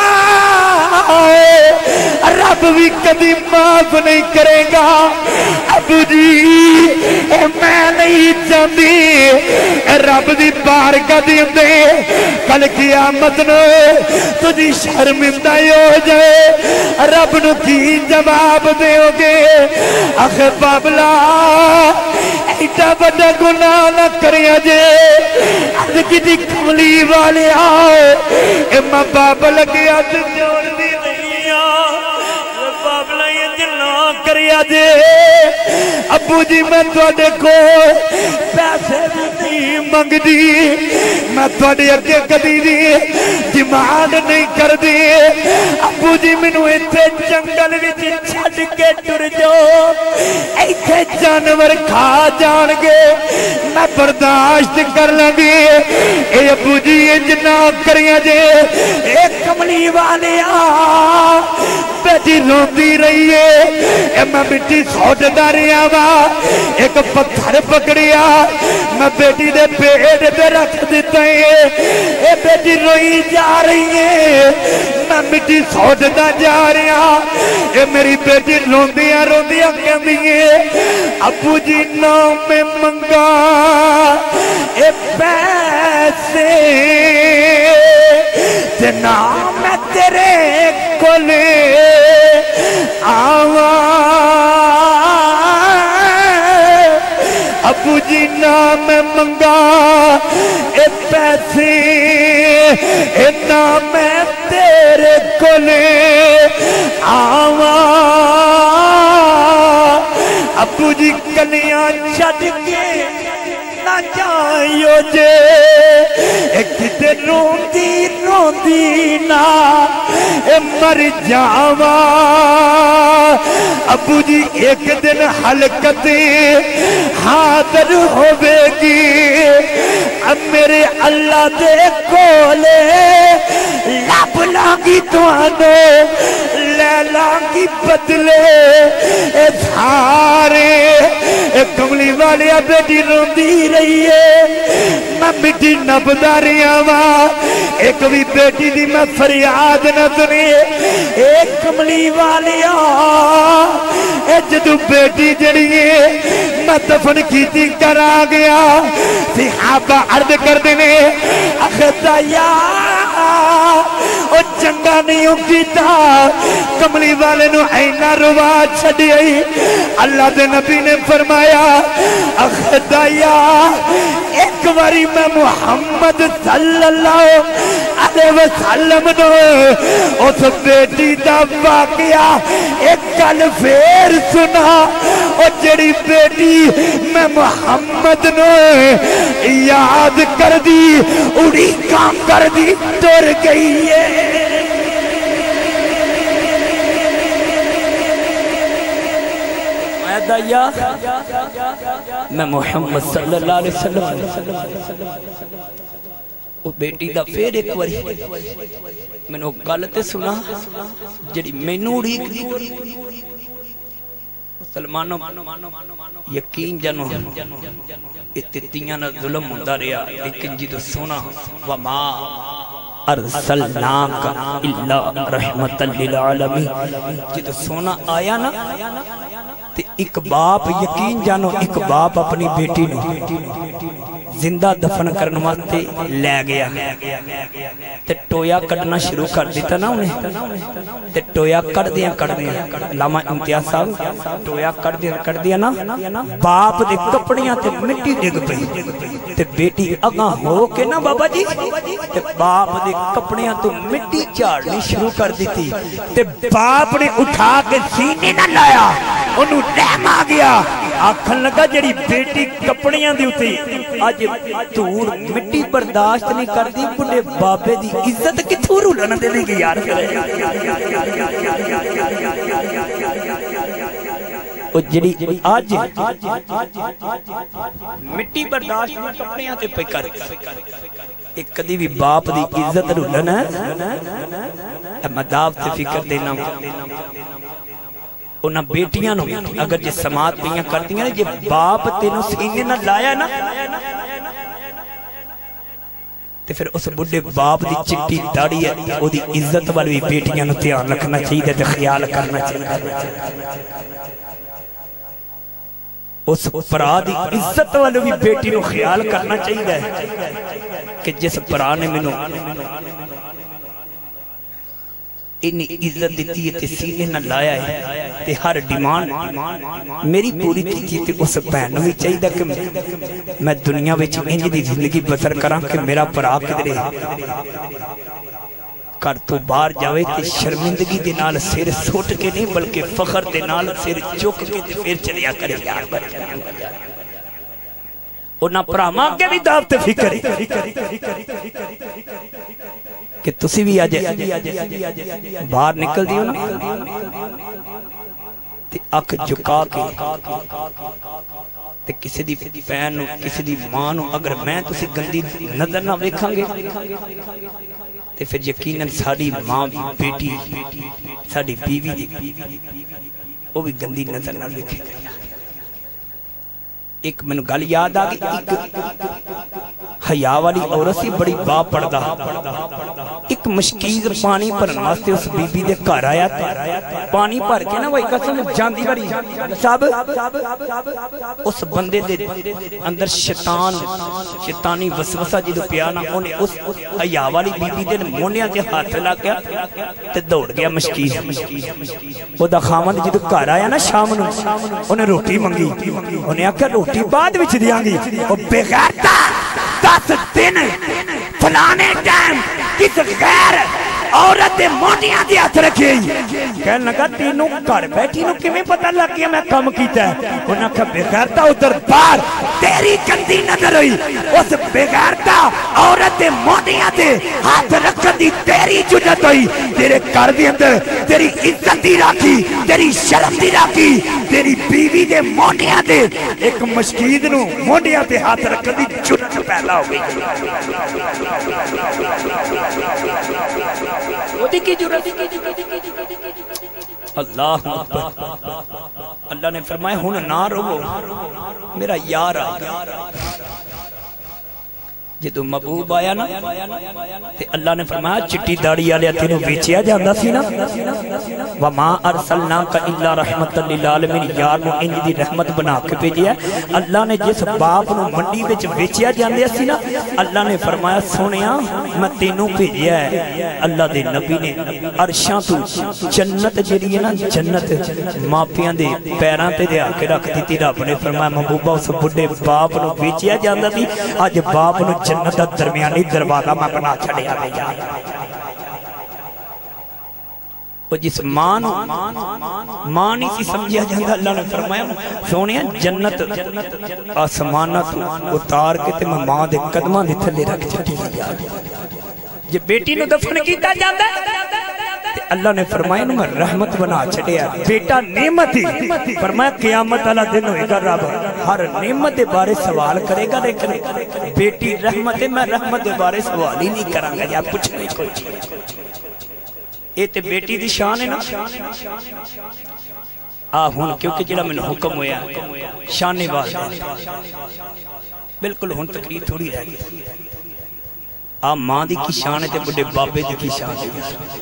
رب بھی کبھی معاف نہیں کرے گا ابو جی اے میں نہیں چاہتی رب دی بارگاہ دی اندے کل قیامت نو تجھی شرمندہ ہو جائے رب نو کی جواب دے ہوگے اخ بابلا ایڈا بڑا گناہ نہ کریا جے آج کی دی کملی والے آئے اے ماں باب لگے آج جوڑ دی نہیں آئے بابلا یہ جنا کریا جے ابو جی میں توڑے کو پیسے نہیں مانگ دی میں توڑے اگے کدی دی ڈیمانڈ نہیں کر دی ابو جی منو ایتھے جنگل وچ چھڈ کے ٹر جاؤ ایتھے جانور کھا جان گے میں برداشت کر لگی اے ابو جی جنا کریاں جے اے کملی والے آ بیٹی روندی رہی ہے اے میں مٹی سوٹ داریا وا ایک پتھر پکڑیا میں بیٹی دے پیڑ پہ رکھ دیتا ہے اے بیٹی روئی جا رہی ہے میں مٹی سوٹ دا جا رہا اے میری بیٹی روندیاں روندیاں کہندی ہے ابو جی نام میں منگا اے پیسے تے نام میں تیرے کو لے آوا ابو جی نام منگا اے پیسے اے نام میں تیرے کو لے آوا ابو جی کلیاں چھڈ کے نہ جائیو جے ایک تے روندی روندی نا اے مر جاوا ابو جی ایک دن حلقت حاضر ہوئے گی اب میرے اللہ دے کولے لب لانگی توانو لے لانگی بدلے اے سارے اے کملی والے بیٹی روندی رہی ہے میں مٹی نبداریاں وا ایک بھی بیٹی دی میں فریاد نہ سنی اے کملی والیا اے جدو بیٹی جڑیے میں دفن کیتی کرا گیا صحابہ عرض کر دینے اخدا یا او چنگا نہیں ہوں کیتا کملی والے نو اینا روا چھڑی آئی اللہ دے نبی نے فرمایا اخدا یا ایک واری میں محمد صلی اللہ علیہ وسلم نو اس بیٹی دا واقعہ ایک گل پھر سنا او جڑی بیٹی میں محمد نو یاد کر دی اڑی کام کر دی ٹر گئی ہے میں محمد صلی اللہ علیہ وسلم وہ بیٹی دا پھر ایک واری میں نے غلط سنا جڑی مینوں اڑیک دی مسلمانوں یقین جانو اتتیاں نہ ظلم ہوندا رہیا لیکن جدوں سونا وما ارسلناک الا رحمت للعالمین جدوں سونا آیا نا تے ایک باپ یقین جانو ایک باپ اپنی بیٹی نو زندہ دفن کرنے واسطے لے گیا تے ٹویا کٹنا شروع کر دیتا نا انہیں تے ٹویا کٹ دیا کٹ دیا علامہ امتیاز صاحب ٹویا کٹ دیا کٹ دیا نا باپ دے کپڑیاں تے مٹی ڈگ پئی تے بیٹی اگاں ہو کے نا بابا جی تے باپ دے کپڑیاں تو مٹی جھاڑنی شروع کر دیتی تے باپ نے اٹھا کے سینے نہ لایا انہوں رحم آ گیا آکھن لگا جڑی بیٹی کپڑیاں دی ہوتی آج دور مٹی برداشت نہیں کر دی بڑے بابے دی عزت کی تھورو لنا دے لگی یار او جڑی آج مٹی برداشت نہیں کپڑیاں تے پہ کر ایک کدی بھی باپ دی عزت رو لنا مداف تے فکر دینا انہاں بیٹیاں نو اگر جے سماعت پیاں کرتی ہیں جے باپ تینوں سینے نہ لایا نا تے پھر اس بڑے باپ دی چٹی داڑی ہے او دی عزت والی بیٹیاں نو دھیان رکھنا چاہیے تے خیال کرنا چاہیے اس پرا دی عزت والی بھی بیٹی نو خیال کرنا چاہیے کہ جس پرا نے مینوں انی عزت دیتی ہے تے سینے نہ لایا ہے تے ہر ڈیمانڈ میری پوری کی تے اس بہن بھی چاہیے کہ میں دنیا وچ انج دی زندگی بسر کراں کہ میرا بھرا کدھر کر تو باہر جاوے تے شرمندگی دے نال سر سٹ کے نہیں بلکہ فخر دے نال سر چک کے تے پھر چلیا کرے یار انہاں پراواں اگے بھی دعوت فکر کہ تسی بھی آج باہر نکل دیو نا تے اکھ جھکا کے تے کسی دی بہن نو کسی دی ماں نو اگر میں تسی گندی نظر نہ ویکھاں گے تے پھر یقیناً ساڈی ماں بیٹی ساڈی بیوی دی وہ بھی گندی نظر نہ ویکھے گا ایک میں گل یاد آ گئی ایک حیا والی عورت سی بڑی با پڑدا ایک مشکیز پانی بھرن واسطے اس بی بی دے گھر آیا پانی بھر کے نا وہ قسم جاندی بڑی صاحب اس بندے دے اندر شیطان شیطانی وسوسہ جدو پیا نا انہیں اس حیا والی بی بی دے مونیاں تے ہاتھ لگ گیا تے دوڑ گیا مشکیز وہ دا خامند جدو گھر آیا نا شام نو انہیں روٹی منگی انہیں آکھیا روٹی بعد وچ دیاں گی وہ بغیرتا دس دن فلانے ٹائم کس غیر عورت موٹیاں دی ہاتھ رکھی کہنے لگا تینوں گھر بیٹھی نو کیویں پتہ لگ گیا میں کم کیتا ہے انہاں کہا بغیرتا ادھر باہر تیری گندی نظر ہوئی اس بغیرتا عورت موٹیاں تے ہاتھ رکھن دی تیری جرأت ہوئی تیرے گھر دے اندر تیری عزت دی راکھی تیری شرم دی راکھی تیری بیوی دے موٹیاں تے ایک مشکید نو موٹیاں تے ہاتھ رکھن دی جرأت پیدا ہو گئی اللہ اللہ نے فرمایا ہن نہ رو میرا یار آ گیا جدو محبوب آیا نا تے اللہ نے فرمایا چٹی داڑی والے تینوں ویچیا جاندا سی نا وما ارسلناک الا رحمت للعالمین یار نو انج دی رحمت بنا کے بھیجیا اللہ نے جس باپ نو منڈی وچ ویچیا جاندے سی نا اللہ نے فرمایا سونیا میں تینوں بھیجیا ہے اللہ دے نبی نے عرشاں تو جنت جڑی ہے نا جنت ماپیاں دے پیراں تے دے کے رکھ دتی رب نے فرمایا محبوبہ اس بڑے باپ نو ویچیا جاندا سی اج باپ نو جنت دا درمیانی دروازہ میں بنا چھڑیا گیا وہ جس ماں ماں نہیں سی سمجھیا جاندہ اللہ نے فرمایا سونے جنت آسمانہ تو اتار کے تے میں ماں دے قدمہ دے تھلے رکھ چھڑی گیا جب بیٹی نو دفن کیتا جاندہ اللہ نے فرمایا میں رحمت بنا چھڑیا بیٹا نعمت ہی فرمایا قیامت اللہ دن ہوئے گا رب ہر نعمت دے بارے سوال کرے گا لیکن بیٹی رحمت ہے میں رحمت دے بارے سوال ہی نہیں کروں گا یا پوچھ نہیں کوئی چیز اے تے بیٹی دی شان ہے نا آہون کیونکہ جڑا میں نے حکم ہویا شانے والے بالکل ہون تقریر تھوڑی رہ گئی آ ماں دی کی شان ہے تے بڑے بابے دی کی شان ہے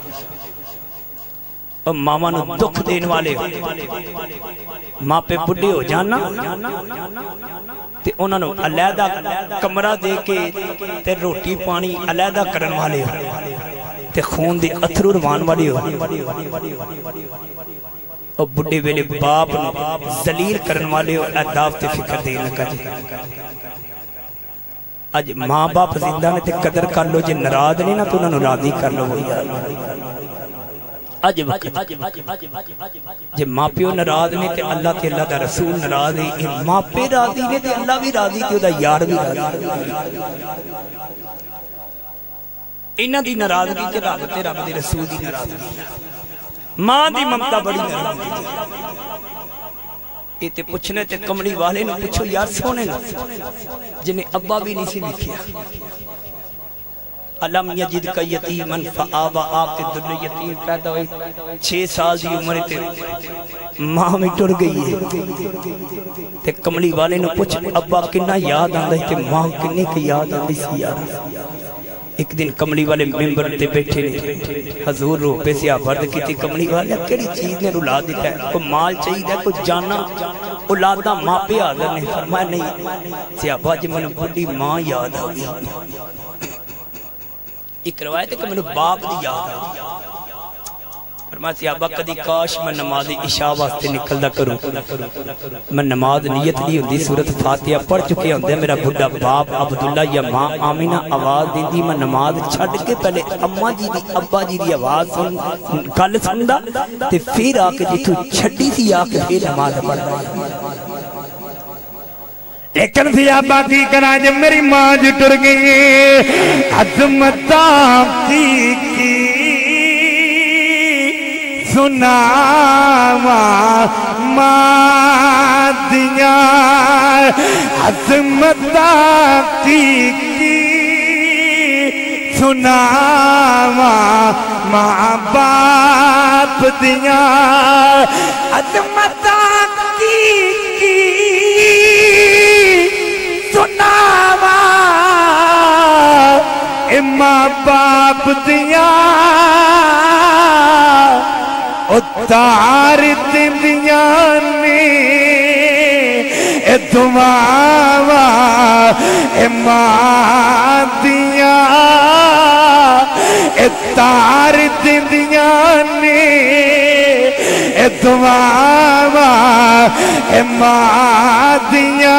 اور ماما نو دکھ دین والے ماں پہ بڑھے ہو جانا تے انہوں نے علیحدہ کمرہ دے کے تے روٹی پانی علیحدہ کرن والے ہو تے خون دے اتھرو روان والی ہو اور بڑھے ویلے باپ ذلیل کرن والے ہو اہداف تے فکر دے لگا جی آج ماں باپ زندہ نے تے قدر کر لو جے نراض نہیں نا تو انہوں نے راضی کر لو وہی آج وقت جے ماں پیو نراض نہیں تے اللہ تے اللہ دا رسول نراض ہے ماں پہ راضی نہیں تے اللہ بھی راضی تے دا یار بھی راضی انہ دی نراضگی کے رب تے رب دی رسول دی نراضگی ماں دی ممتا بڑی نراضگی یہ تے پوچھنے تے کمڑی والے نے پوچھو یار سونے نا جنہیں ابا بھی نہیں سی لکھیا علم یجد کا یتیمن فآبا آپ کے دل یتیم پیدا ہوئی چھ سال دی عمر تے ماں میں ٹر گئی ہے تے کمڑی والے نے پوچھ ابا کنہ یاد آندہ ہے تے ماں کنہ کی یاد آندی سی یاد ایک دن کملی والے ممبر تے بیٹھے نے حضور رو پہ سیا ورد کی تھی کملی والے کیڑی چیز نے رلا دیتا ہے کوئی مال چاہیے ہے کوئی جانا اولادہ ماں پہ آدھر نے فرمایا نہیں سیا باجی میں نے بڑی ماں یاد آگئی ایک روایت ہے کہ میں نے باپ دی یاد آگئی فرمایا سیابہ کدی کاش میں نماز عشاء واسطے نکل دا کروں میں نماز نیت لی ہوندی سورت فاتحہ پڑھ چکے ہوندے میرا بڑھا باپ عبداللہ یا ماں آمینہ آواز دیں دی میں نماز چھڑ کے پہلے اممہ جی دی ابا جی دی آواز سن گل سن دا تے پھر آکے جی تو چھڑی سی آکے پھر نماز پڑھ دا لیکن سیابہ کی کرا جب میری ماں جو ٹر گئی عظمتاں کی کی سناوا مادیاں عظمتاں کی کی سناوا ماں باپ دیاں عظمتاں کی کی سناوا اے ماں باپ دیاں اتار دندیاں نے اے دعاوا اے ماں دیاں اے تار دندیاں نے اے دعاوا اے ماں دیاں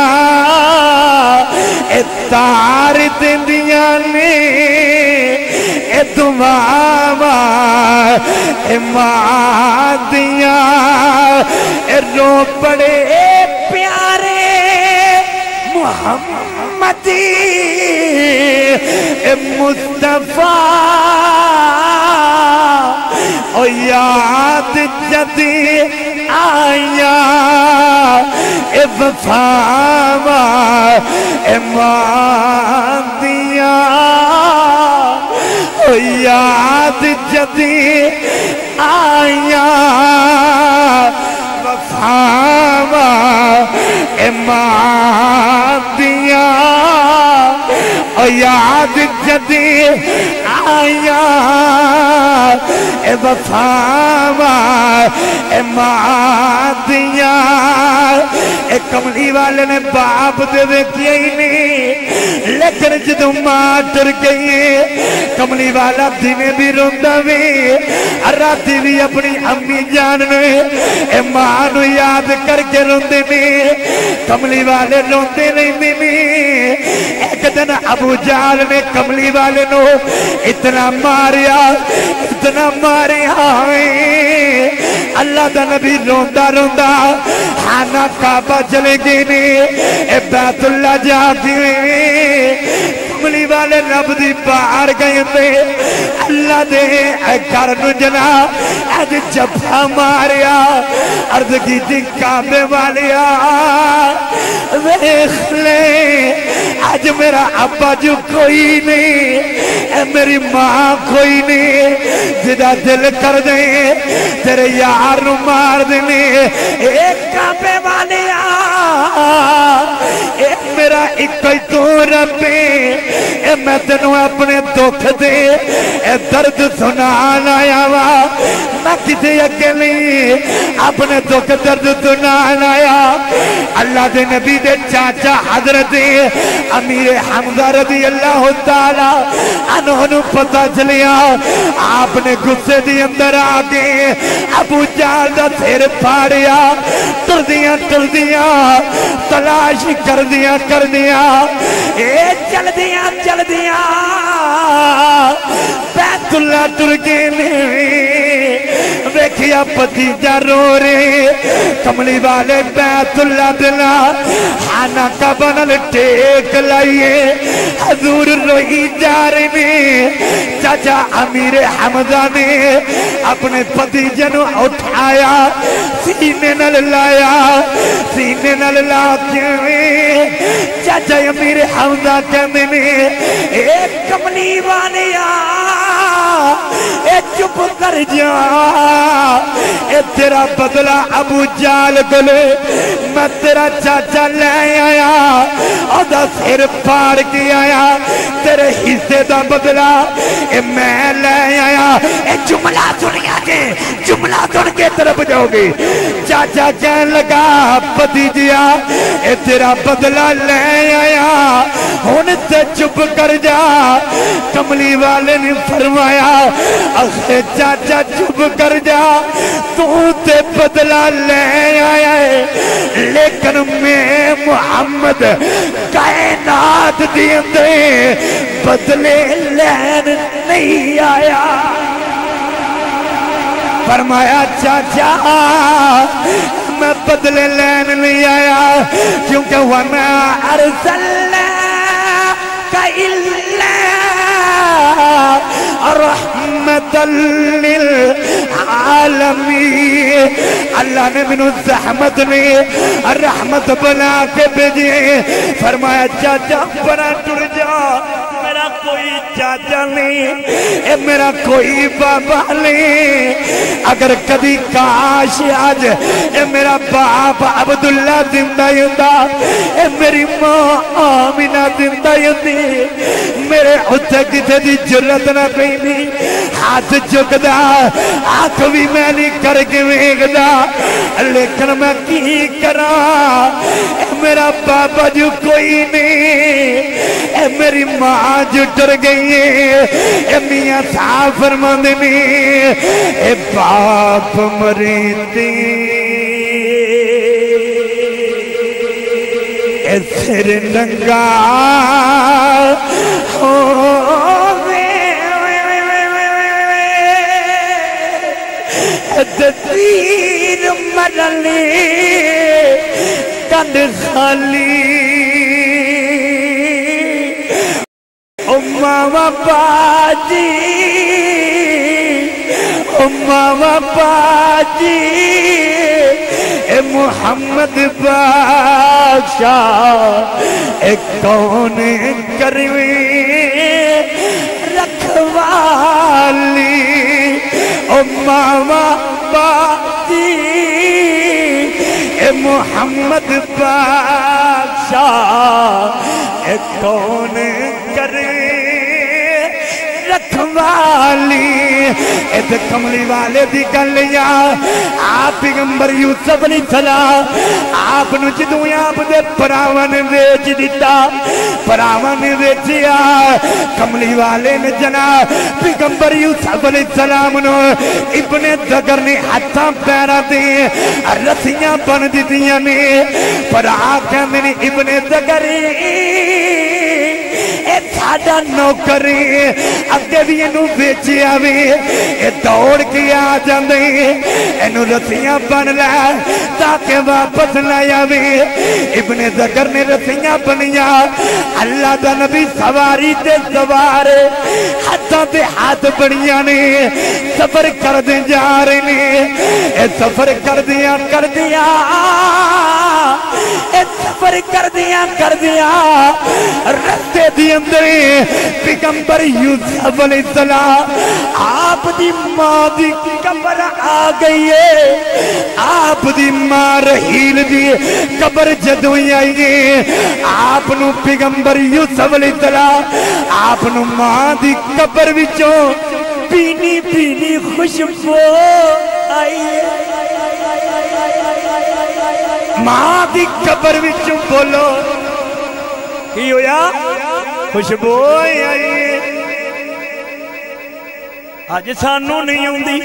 اے تار دندیاں نے اے دعاوا اے ماں دیاں اے رو پڑے پیارے محمدی اے مصطفیٰ او یاد جدی آیا اے وفاوا اے ماں دیاں او یاد جدی آیا وفاوا اے ماں دیاں او یاد جدی آیا اے وفاوا اے ماں دیاں اے کملی والے نے باپ دے ویکھیا ہی نہیں لیکن جدو ماں ٹر گئی کملی والا دنے بھی روندا وے راتی بھی اپنی امی جان نے اے ماں نو یاد کر کے روندے نے کملی والے روندے رہندے نے ایک دن ابو جہل نے کملی والے نو اتنا ماریا اتنا ماریا اللہ دا نبی روندا روندا خانہ کعبہ چلے گئے نے اے بیت اللہ جا کے کملی والے رب دی باہر گئے تھے اللہ دے اے گھر نو جنا اج جبھا ماریا عرض کی تھی کعبے والیا ویخ لے آج میرا ابا جو کوئی نہیں اے میری ماں کوئی نہیں جدا دل کر دیں تیرے یار نو مار دینے اے کعبے والیا اے میرا ایک کوئی تو ربے اے میں تنوں اپنے دکھ دے اے درد سنان آیا وا میں کسی اکیلی اپنے دکھ درد سنان آیا اللہ دے نبی دے چاچا حضرت امیر حمزہ رضی اللہ تعالی انہوں نے پتہ چلیا آپ نے غصے دی اندر آگے ابو جہل دا سر پھاڑیا ٹر دیاں ٹر دیاں تلاش کر دیاں کر دیاں اے چل دیاں چل دیاں بیت اللہ ٹرکے نے ویکھیا پتیجا رو رہے کملی والے بیت اللہ دلا خانہ کا بنل ٹیک لائیے حضور روئی جا رہے نے چاچا امیر حمزہ نے اپنے پتیجے نو اٹھایا سینے نل لایا سینے نل لا کے چاچا امیر حمزہ کہنے نے اے کملی والیا اے چپ کر جا اے تیرا بدلہ ابو جہل گلے میں تیرا چاچا لے آیا اور دا سر پاڑ کے آیا تیرے حصے دا بدلہ اے میں لے آیا اے جملہ سنیا کے جملہ سن کے طرف جاؤ گے چاچا کہنے لگا پتی جیا اے تیرا بدلہ لے آیا ہون تے چپ کر جا کملی والے نے فرمایا اخے چاچا چپ کر جا تو تے بدلہ لے آیا ہے لیکن میں محمد کائنات دیندے بدلے لین نہیں آیا فرمایا چاچا میں بدلے لین نہیں آیا کیونکہ وَمَا أَرْسَلْنَاكَ إِلَّا رحمت للعالمین اللہ نے منو زحمت نے رحمت بنا کے بھیجے فرمایا چاچا بنا ٹر جا میرا کوئی چاچا نہیں اے میرا کوئی بابا نہیں اگر کبھی کاش آج اے میرا باپ عبداللہ زندہ یندہ اے میری ماں آمینہ زندہ یندی میرے اتھے کسے دی جرت نہ پہنی ہاتھ چکدا آنکھ بھی میں نہیں کر کے ویگدا لیکن میں کی کرا اے میرا بابا جو کوئی نہیں اے میری ماں جو ڈر گئی ہے اے میاں صاحب فرماندے نے اے باپ مریدی اے سر ننگا ہووے تیر مرلی کند خالی امامہ باجی امامہ باجی اے محمد بادشاہ اے کون کروی رکھوالی امامہ باجی اے محمد بادشاہ اے کون کروی رکھوالی اے دے کملی والے دی گلیا آپ پیغمبر یوسف علیہ السلام آپ نو جدوں آپ دے پراون ویچ دیتا भरावां ने वेचिया कमली वाले ने जना पैगंबर यूसुफ अलैहिस्सलाम नु इब्ने दगर ने हाथां पैरां ते रस्सियां बन दित्तियां ने पर आ कहंदे ने इब्ने दगर साडा नौकर अगे भी इनू बेचिया वे ये दौड़ के आ जाते इनू रस्सियां बन लै ताकि वापस ला आवे इब्ने ज़कर ने रस्सियां बनिया अल्लाह दा नबी सवारी ते सवार हाथों ते हाथ बनिया ने सफर करते जा रहे ने ये सफर करदियां करदियां सफर करदियां करदियां रस्ते दी अंदर पैगंबर यूसुफ अलैहिस्सलाम आप दी मां दी कब्र आ गई है आप दी मां रहील दी कब्र जदों आई है आप नु पैगंबर यूसुफ अलैहिस्सलाम आप नु मां दी कब्र विचों पीनी पीनी खुशबू आई है मां दी कब्र विचों बोलो की होया खुशबू आई अज सानू नहीं आउंदी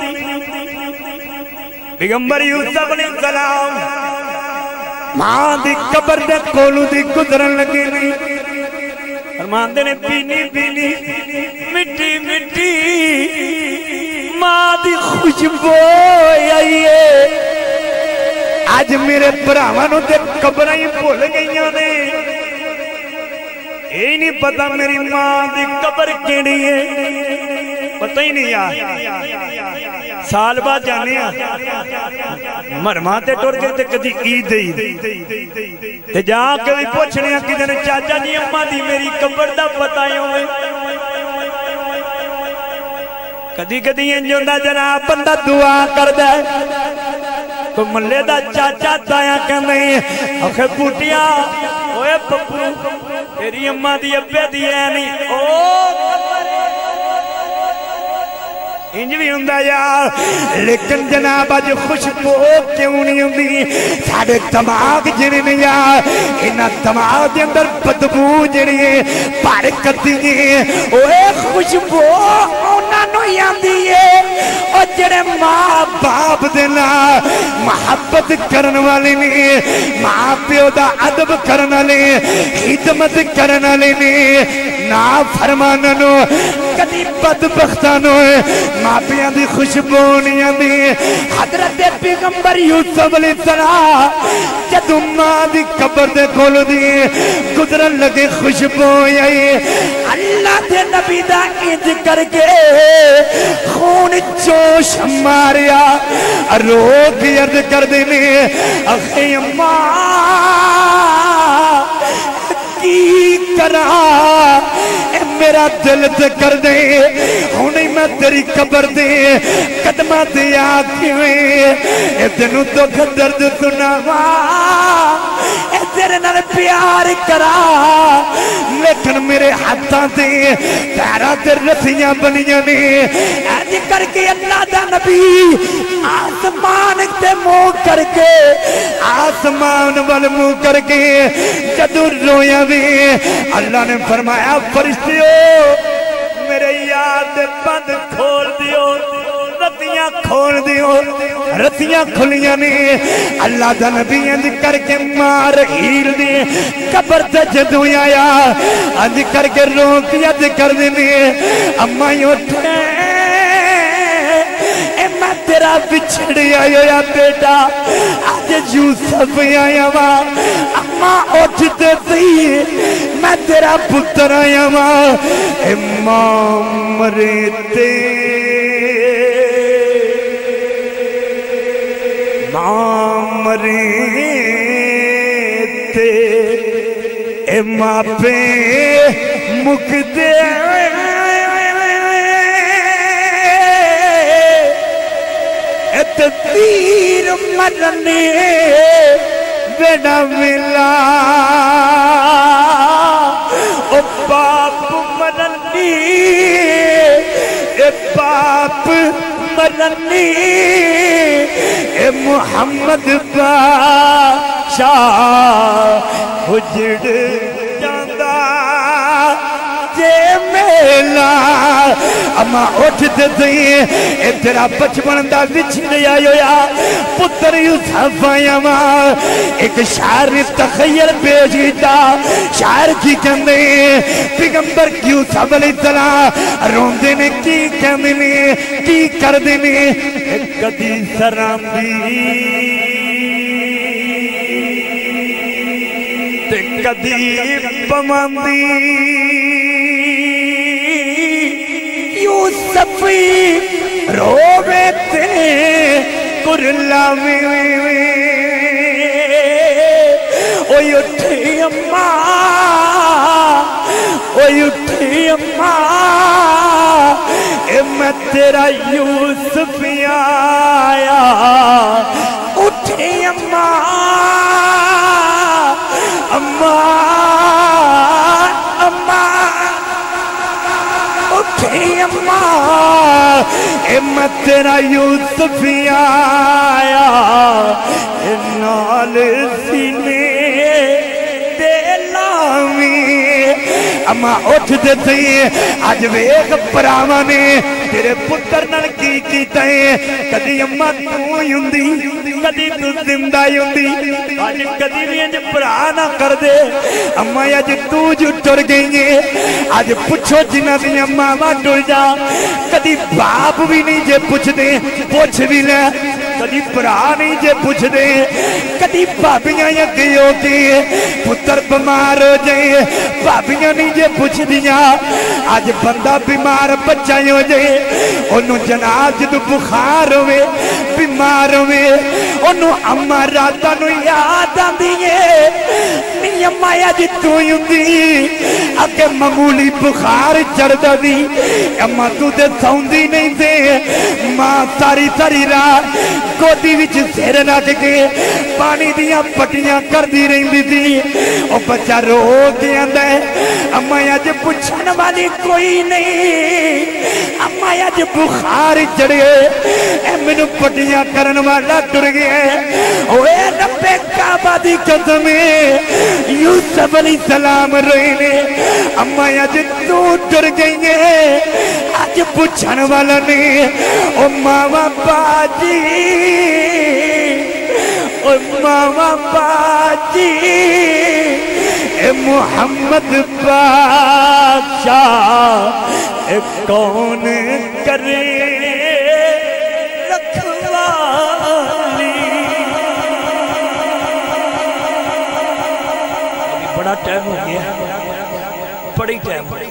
पैगंबर यूसुफ अलैहिस्सलाम मां दी कब्र दे कोलों दी गुजरन लगे नहीं फरमांदे ने पीनी पीनी मिट्टी मिट्टी मां दी खुशबू आई है आज मेरे भरावां नूं ते कब्रां ही भुल गईयां ने यही नहीं पता मेरी मां दी कब्र केड़ी है पता ही नहीं यार साल बाद जाने मरमा ते टुर गए ते कदी ईद ते जाके भी पूछने किसी ने चाचा जी अम्मा दी मेरी कब्र दा पता ही होवे कदी कदी इंज हुंदा जनाब बंदा दुआ करदा तो मल्ले दा चाचा ताया कहंदे आखे बूटिया ओए पप्पू तेरी अम्मा दी अब्बे दी है नहीं ओ इंज भी हुंदा यार लेकिन जनाब अज खुशबू क्यों नहीं हुंदी साडे दिमाग जिहड़े ने यार इन्हां दिमाग दे अंदर बदबू जिहड़ी है भर कती ओए खुशबू उन्हां नूं ही आंदी है ओ जिहड़े मां बाप दे नाल मुहब्बत करन वाले ने मां प्यो दा अदब करन वाले खिदमत करन वाले ने ना फरमाना नो कदी बदबख्तां नो मापियां दी खुशबू नहीं आंदी हजरत पैगंबर यूसुफ अलैहिस्सलाम जदों मां दी कब्र दे कोल दी गुजरन लगे खुशबू आई अल्लाह दे नबी दा इंज करके खून जोश मारिया रो के अर्ज करदे ने अखे अम्मा की करा मेरा दिल ते कर दे हुणे मैं तेरी कब्र दे कदमां ते आके तेनू दुख दर्द सुनावा तेरे नाल प्यार करा लेकिन मेरे हाथां ते पैरां ते रस्सियां बनियां ने ऐज करके अल्लाह दा नबी आसमान ते मुंह करके आसमान वाल मुंह करके जदों रोया वे अल्लाह ने फरमाया फरिश्ते मेरे याद बंद खोल दियो रस्सियां खोल दियो रस्सियां खुलियां ने अल्लाह दा नबी इंज करके मार हीर दी कब्र ते जदों आया इंज करके रो के अज कर देने अम्मा उठ मैं तेरा बिछड़ आया बेटा आज यूसुफ आया वा अम्मा उठ ते सही मैं तेरा पुत्र आया वा मां मरे ते मां मरे ते ए मापे मुकदे तीर मरने बेड़ा मिला ओ बाप मरनी ए बाप मरनी ए मुहम्मद बादशाह उजड़ जांदा لا اما اٹھ دے دیں اے تیرا بچپن دا وچھڑیا ہویا پتر یوسف آیا ماں ایک شاعر نے تخیل پیش کیتا شاعر کی کہندے پیغمبر یوسف علیہ السلام روندے نے کی کہندے نے کی کردے نے ایک کدی سرام دی تے کدی پماندی یوسفی روے تے کرلاوی اوی اٹھی اماں اوی اٹھی اماں اے میں تیرا یوسف آیا اٹھی اماں اماں اماں اٹھی اماں اے میں تیرا یوسف آیا اے نال سینے دے لاویں اما اٹھ دیتے ہیں آج ویک پراواں نے تیرے پتر نال کی کیتا ہے کدی اما تو یوندی کدی تو زندہ یوندی آج کدی بھی انج پرا نہ کر دے اما آج تو جو ٹر گئی ہے آج پوچھو جنہ دی اما ماں ٹر جا کدی باپ بھی نہیں جے پوچھ دے پوچھ بھی لے کدی پرا نہیں جے پوچھ دے کدی بابیاں یا گئیو کے پتر بمار ہو جائے بابیاں نہیں جے پوچھ دیا آج بندہ بیمار بچہ ہو جائے انہوں جناب جدو بخار ہوئے بیمار ہوئے انہوں اما راتا نو یاد آن دیئے نہیں اما یا جی تو یوں دی اگے معمولی بخار چڑھتا دی اما تو دے سوندی نہیں دے ماں ساری ساری رات گودی وچ سیر رکھ کے پانی دیاں پٹیاں کر دی رہی دی او بچہ رو کے آندہ ہے اما یا جی پوچھن والی کوئی نہیں اما یا جی بخار چڑھے اے میں نو پٹیاں کرن والا ٹر گئے اوے رب کعبہ دی قدمیں یوسف علیہ السلام روئینے اما یا جی تو ٹر گئی ہے آج پوچھن والا نہیں او ماما باجی او ماما باجی اے محمد بادشاہ اے کون کرے رکھوالی ابھی بڑا ٹائم ہو گیا بڑی ٹائم ہو گیا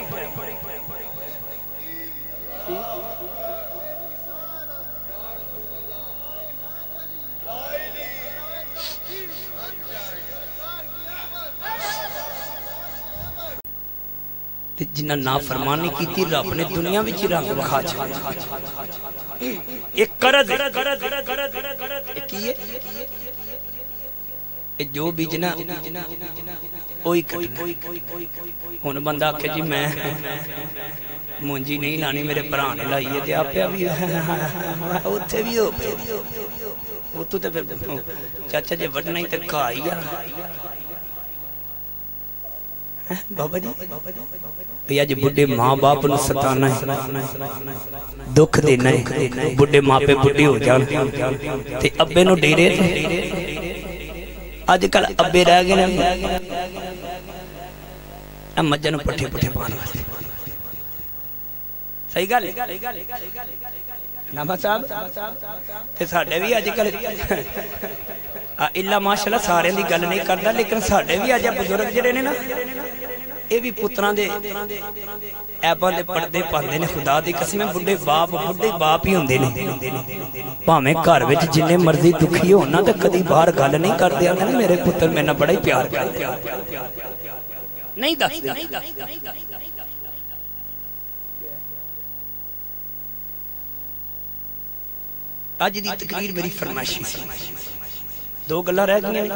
جنہ نافرمانی کی تھی رب نے دنیا وچ رنگ بکھا چھا ایک قرض ایک یہ جو بھی جنہ اوئی کٹنا ہون بندہ آکھے جی میں مونجی نہیں لانی میرے پرانے لائیے تھے آپ پہ ابھی اتھے بھی ہو پہ وہ تو تے پھر چاچا جے وڈنا ہی تے کھائی بابا جی بھیا جی بڑھے ماں باپ نو ستانا ہے دکھ دینا ہے بڑھے ماں پہ بڑھے ہو جانا تے ابے نو ڈیرے تھے آج کل ابے رہ گئے نا مجھے نو پٹھے پٹھے پانا صحیح گا لے نامہ صاحب تے ساڑھے بھی آج کل اللہ ماشاءاللہ سارے دی گل نہیں کردا لیکن ساڑھے بھی آج بزرگ جڑے نے نا اے بھی پتران دے ایبان دے پردے پاندے نے خدا دی قسمیں بڑھے باپ بڑھے باپ ہی ہوندے نے پاہمیں گھر وچ جننے مرضی دکھی ہونا تے کدی باہر گل نہیں کر دیا نے میرے پتر میں نہ بڑا ہی پیار کرتے نہیں دس آج دی تقریر میری فرمائشی سی دو گلہ رہ گئے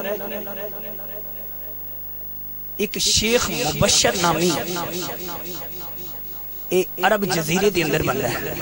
ایک شیخ مبشر نامی ایک عرب جزیرے دے اندر بندہ ہے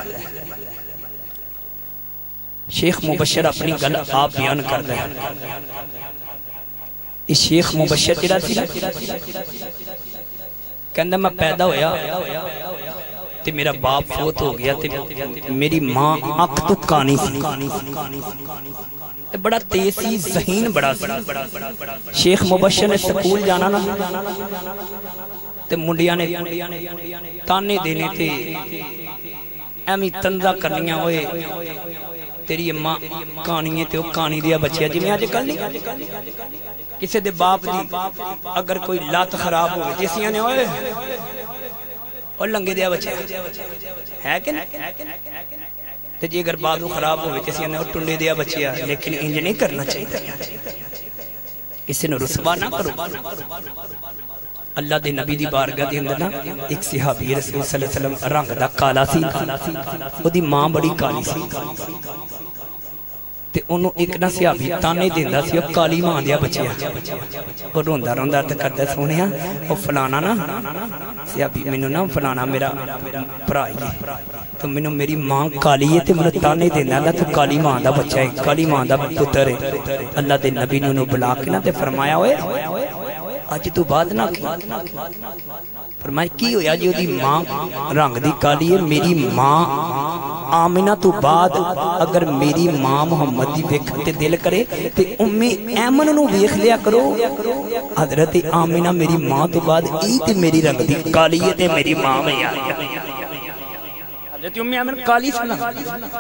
شیخ مبشر اپنی گل آپ بیان کر دے اس شیخ مبشر جڑا تھی کہندا میں پیدا ہویا تے میرا باپ فوت ہو گیا تے میری ماں اکھ تو کانی سی تے بڑا تیز سی ذہین بڑا سی شیخ مبشر نے سکول جانا نا تے منڈیاں نے تانے دینے تے ایمی تنزہ کرنیاں ہوئے تیری ماں کانی ہے تے وہ کانی دیا بچیا جی میں آج کل نہیں کسے دے باپ دی اگر کوئی لات خراب ہوئے جیسیاں نے ہوئے اور لنگے دیا بچے ہے کہ نہیں تو جی اگر بادو خراب ہوئے کسی نے اور ٹنڈے دیا بچے لیکن انج نہیں کرنا چاہیے کسی نے رسوا نہ کرو اللہ دے نبی دی بارگاہ دی اندر نا ایک صحابی رسول صلی اللہ علیہ وسلم رنگ دا کالا سی وہ دی ماں بڑی کالی سی تے انہوں ایک نا صحابی تانے دیندہ سی وہ کالی ماں دیا بچیا وہ روندہ روندہ تے کردہ سونیا وہ فلانا نا صحابی میں نا فلانا میرا پرائی ہے تو میں میری ماں کالی ہے تے میں تانے دیندہ اللہ تو کالی ماں دا بچہ ہے کالی ماں دا پتر ہے اللہ دے نبی نے انہوں بلا کے نا تے فرمایا ہوئے آج تو بات نہ کی فرمایا کی ہویا جی دی ماں رنگ دی کالی ہے میری ماں آمینہ تو بعد اگر میری ماں محمد دی ویکھتے دل کرے تے امی ایمن نو ویکھ لیا کرو حضرت آمینہ میری ماں تو بعد ایت میری رنگ دی کالی ہے تے میری ماں میں آئی حضرت امی ایمن کالی سنا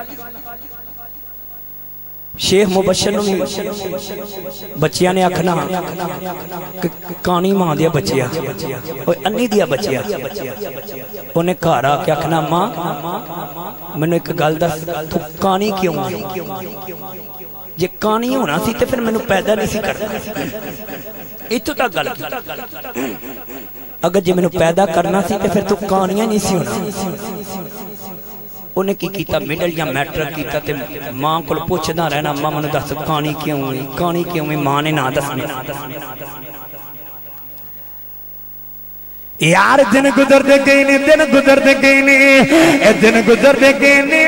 شیخ مبشر نو بچیاں نے آکھنا کانی ماں دیا بچیا انی دیا بچیا انہیں کارا کیا آکھنا ماں میں نے ایک گل دس تو کانی کیوں جے کانی ہونا سی تے پھر میں نے پیدا نہیں سی کرنا اتو تک گل اگر جے میں نے پیدا کرنا سی تے پھر تو کانیاں نہیں سی ہونا انہیں کی کیتا میڈل یا میٹرک کیتا تے ماں کو پوچھ نہ رہنا ماں منو دس کانی کیوں ہوئی کانی کیوں ہوئی ماں نے نہ دسنے یار دن گزر دے گئی نے دن گزر دے گئی نے اے دن گزر دے گئی نے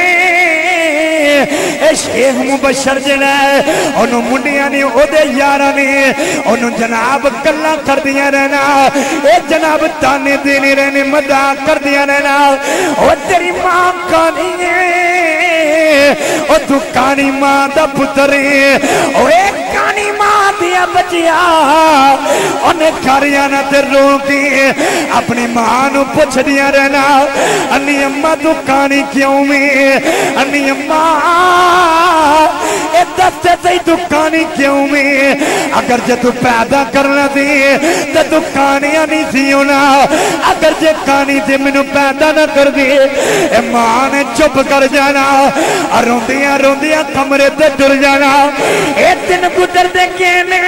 اے شیخ مبشر جنا ہے انہوں منڈیاں نے او دے یارہ نے انہوں جناب کلہ کر دیا رہنا اے جناب تانے دینے رہنے مدہ کر دیا رہنا او تیری ماں کانی ہے او تو کانی ماں دا پتر ہے او ایک کانی ماں دیا بچیا انہیں کاریانا تے روکی اپنی ماں نو پوچھ دیا رہنا انی اممہ تو کانی کیوں میں انی اممہ اے دستے سے تو کانی کیوں میں اگر جے تو پیدا کرنا دی تو تو کانیاں نہیں سی ہونا اگر جے کانی تے منو پیدا نہ کر دی اے ماں نے چپ کر جانا روندیاں روندیاں کمرے تے ڈر جانا اے دن گزر دے کینے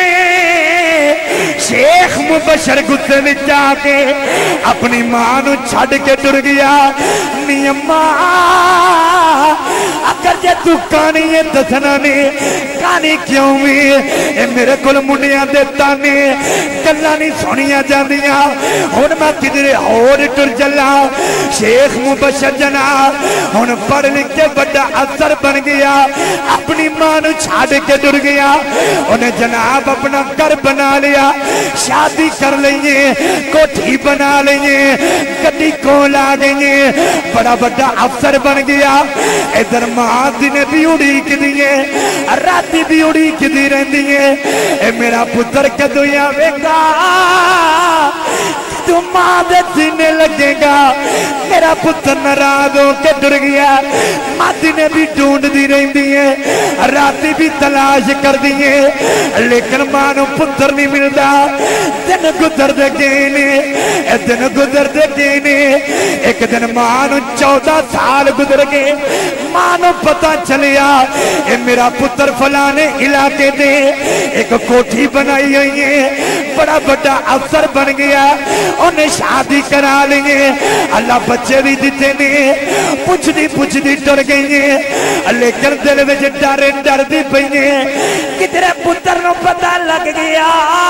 شیخ مبشر غصے میں جا کے اپنی ماں نو چھڑ کے ڈر گیا نی اماں اگر جے تو کانی ہے دسنا نے کانی کیوں میں اے میرے کل منڈیاں دے تانے گلاں نہیں سنیاں جاندیاں ہن میں کدھرے اور ٹر جلا شیخ مبشر جناب ہن پڑھ لکھ کے بڑا اثر بن گیا اپنی ماں نو چھڑ کے ڈر گیا انہیں جناب اپنا گھر بنا لیا شادی کر لئیے کوٹھی بنا لئیے گڈی کو لا گئیے بڑا بڑا افسر بن گیا ادھر ماں دن بھی اڑی کی دیئے راتی بھی اڑی کی دی رہن دیئے اے میرا پتر کدو یا ویگا تو ماں دے دینے لگے گا میرا پتر ناراض ہو کے ڈر گیا ماں دینے بھی ڈھونڈ دی رہن دیئے راتی بھی تلاش کر دیئے لیکن ماں نو پتر نہیں ملتا دن گزر دے گئے اے دن گزر دے گئے ایک دن ماں نو چودہ سال گزر گئے ماں نو پتہ چلیا اے میرا پتر فلانے علاقے دے ایک کوٹھی بنائی ہوئی ہے بڑا بڑا افسر بن گیا انہیں شادی کرا لیں اللہ بچے بھی دیتے نے پوچھ دی پوچھ دی ڈر گئی ہیں لیکن دل میں ڈر ڈر دی پئی ہیں کدھر پتر نو پتہ لگ گیا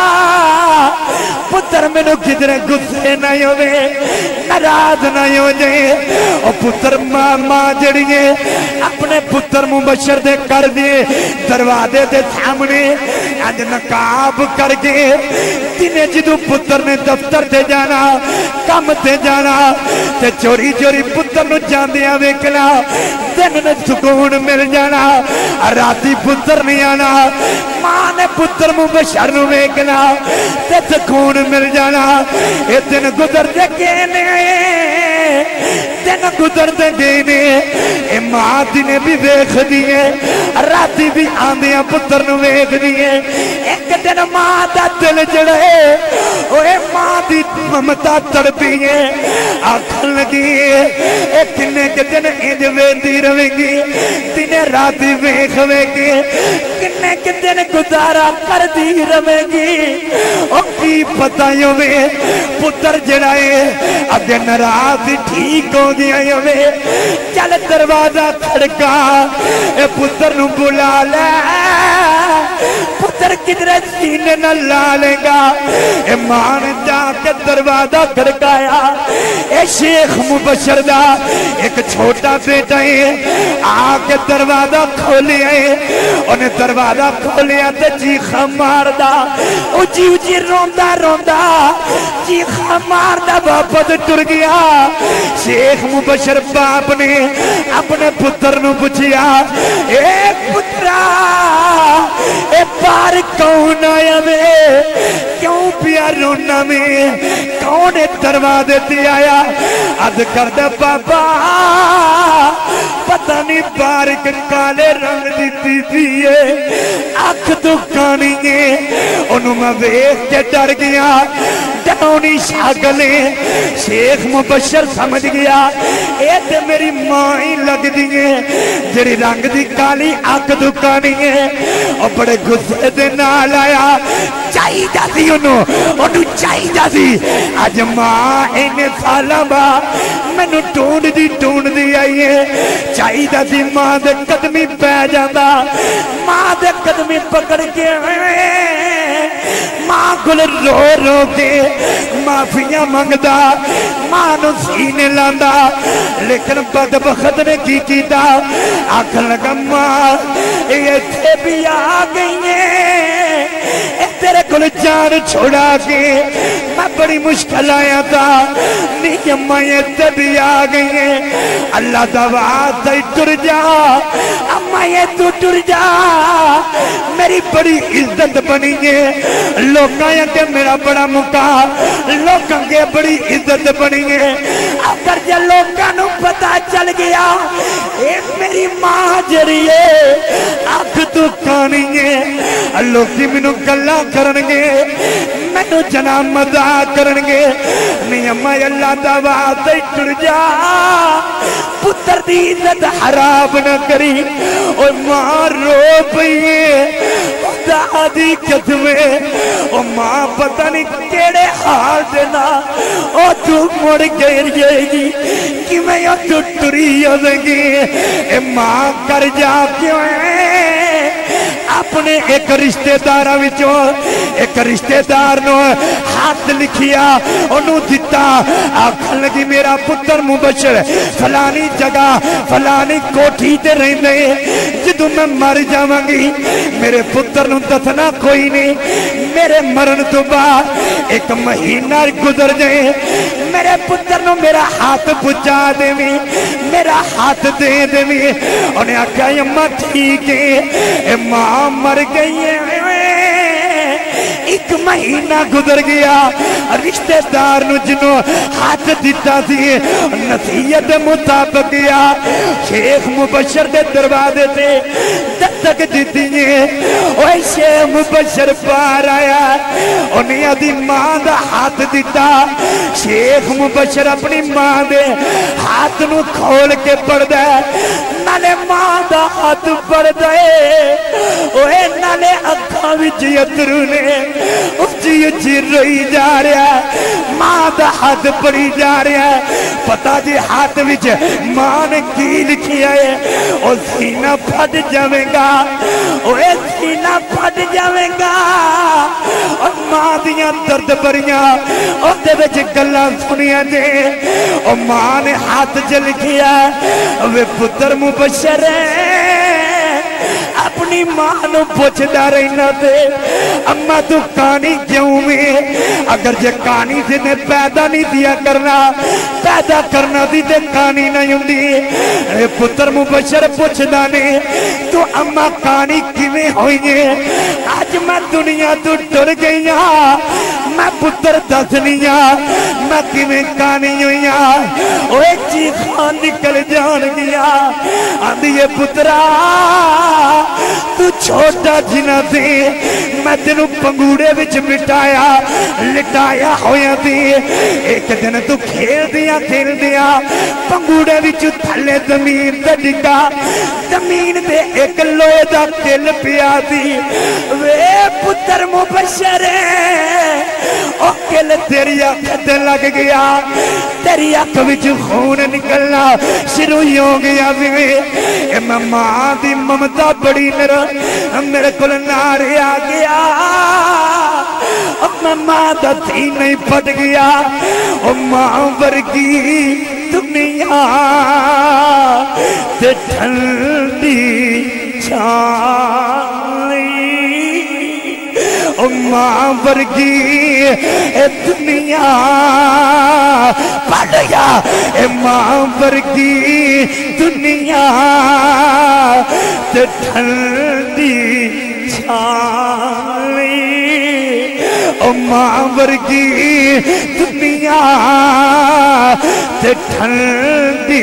پتر میں نو کدھر غصے نہیں ہوئے ناراض نہیں ہو جائے اور پتر ماں ماں جڑیے اپنے پتر مبشر دے کر دیے دروازے دے سامنے اج نقاب کر کے दिने जदों पुत्र ने दफ्तर ते जाना काम ते जाना ते चोरी चोरी पुत्र नूं जांदियां वेखना दिन में सुकून मिल जाना राती पुत्र नहीं आना मां ने पुत्र मुबशर नूं वेखना ते सुकून मिल जाना ये दिन गुजरते गए ने दिन गुजरते गए ने ये मां दिने भी वेखदी है राती भी आंदियां पुत्र नूं वेखदी है एक दिन मां दा दिल जड़ा है ओए मां दी ममता तड़पी है आखन लगी है किन्ने के दिन इंज वेंदी रहेगी दिने राती वेख वेगी किन्ने के दिन गुजारा करदी रहेगी ओ की पता होवे पुत्र जड़ा है अगे नाराज ठीक हो गया होवे चल दरवाजा खड़का ए पुत्र नूं बुला ले पुत्र किधरे सीने न ला लेगा ए मां ने जाके दरवाजा खड़काया ए शेख मुबशर दा एक छोटा बेटा है आके दरवाजा खोलिया उन्हें दरवाजा खोलिया ते चीखा मारदा उची उची रोंदा रोंदा चीखा मारदा वापस टुर गया शेख मुबशर बाप ने अपने पुत्र नूं पूछया ए पुत्रा ए बाहर कौन आया वे क्यों पिया रोना में कौन है दरवाजे ते आया अद कर दे बाबा पता नहीं बारिक काले रंग दी थी अख तो कानी है ओनू मैं वेख के डर गया डरौनी शागले शेख मुबशर समझ गया ये ते मेरी मां ही लगदी है जेड़ी रंग दी काली अख तो कानी है और बड़े गुस्से दे नाल आया चाहिदा सी ओनू ओनू चाहिदा सी अज मां इन्ने सालां बाद मैनू ढूंढदी ढूंढदी आई है चाहिदा सी मां दे कदमी पै जांदा मां दे कदमी पकड़ के मां कोल रो रो के माफिया मंगदा मां नूं सीने लांदा लेकिन बदबख्त ने की कीता आखन लगा मां इत्थे भी आ गई है तेरे कोल जान छोड़ा के मैं बड़ी मुश्किल आया था नहीं अम्मा इत्थे भी आ गई है अल्लाह दा वास्ता टुर जा अम्मा ये तू टुर जा मेरी बड़ी इज्जत बनी है लोकां अगे मेरा बड़ा मुका लोकां अगे बड़ी इज्जत बनी है अगर जे लोकां नूं पता चल गया ये मेरी मां जड़ी है अख तू कानी है लोकी मैनू गल्लां करनगे मैनू जना मजाक करनगे नहीं अम्मा अल्लाह दा वास्ता टुर जा पुत्र दी इज्जत हराम न करी और मां रो पई दादी कसमे ओ मां पता नहीं केड़े हाल दे ना ओ तू मुड़ गिर जाएगी कि मैं यो तू टुरी होगी ए मां कर जा क्यों अपने एक रिश्तेदार विचों एक रिश्तेदार नो हाथ लिखिया ओनू दिता आखन लगी मेरा पुत्र मुबशर फलानी जगह फलानी कोठी ते रहिंदे जदों मैं मर जावांगी मेरे पुत्र नू दसना कोई नहीं मेरे मरण तो बाद एक महीना गुजर जाए मेरे पुत्र नू मेरा हाथ पुचा देवी मेरा हाथ दे देवी उन्हें आख्या अम्मा ठीक है मां मर गई है एक महीना गुजर गया रिश्तेदार नु जिन्हों हाथ दिता सी नसीहत मुताबिक गया शेख मुबशर दे दरवाजे से दस्तक दी है शेख मुबशर बाहर आया उन्हें आदि मां दा हाथ दिता शेख मुबशर अपनी मां दे हाथ नु खोल के पढ़दा नाले मां दा हाथ पढ़दा ओए नाले अखां विच अथरू ने उच्ची उच्ची रोई जा रहा मां दा हाथ पड़ी जा रहा पता जी हाथ विच मां ने की लिखिया है ओ सीना फट जावेगा ओए सीना फट जावेगा और मां दियां दर्द भरियां ओदे विच गल्लां सुनिया जे ओ मां ने हाथ च लिखिया वे पुत्र मुबशर अपने اپنی ماں نو پوچھدا رہنا تے اما تو کہانی کیوں میں اگر جے کہانی سے نے پیدا نہیں دیا کرنا پیدا کرنا دی تے کہانی نہیں ہوندی اے پتر مبشر پوچھدا نے تو اما کہانی کیویں ہوئی ہے آج میں دنیا تو ٹر گئی ہاں میں پتر دسنی ہاں میں کیویں کہانی ہوئی ہاں اوے چیخاں نکل جان گیا آندھی یہ پترا تو چھوٹا جنا دے میں تینوں پنگوڑے وچ مٹایا لٹایا ہویا دے ایک دن تو کھیل دیا کھیل دیا پنگوڑے وچ تھلے زمین تے ڈگا زمین دے ایک لوہے دا کل پیا دی وے پتر مبشر او کل تیری آنکھ تے لگ گیا تیری آنکھ وچ خون نکلنا شروع ہو گیا بھی اے میں ماں دی ممتا بڑی میرا میرے کل نارے آ گیا اب میں ماں دا تھی نہیں پھٹ گیا او ماں ورگی دنیا تے ٹھنڈی چھالی او ماں ورگی اے دنیا پڑھ گیا اے ماں ورگی دنیا تے ٹھنڈی چھالی او ماں ورگی دنیا تے ٹھنڈی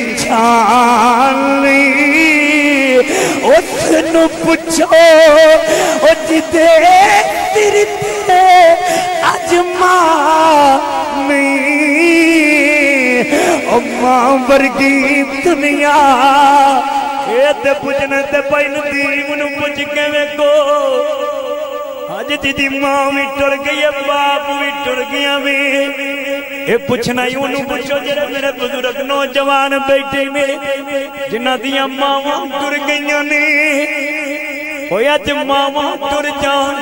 چھالی اس نو پچھو او جدے تیری تے آج ماں نہیں او ماں ورگی دنیا اے تے پوچھنے تے پائی ندیم نو پوچھ کے ویکو آج جدی ماں بھی ٹر گئی ہے باپ بھی ٹر گیا بھی اے پوچھنا ہی انہوں پوچھو جرے میرے بزرگ نوجوان بیٹھے میں جنہ دیا ماں ٹر گئیاں نے ہویا جب ماں ٹر جان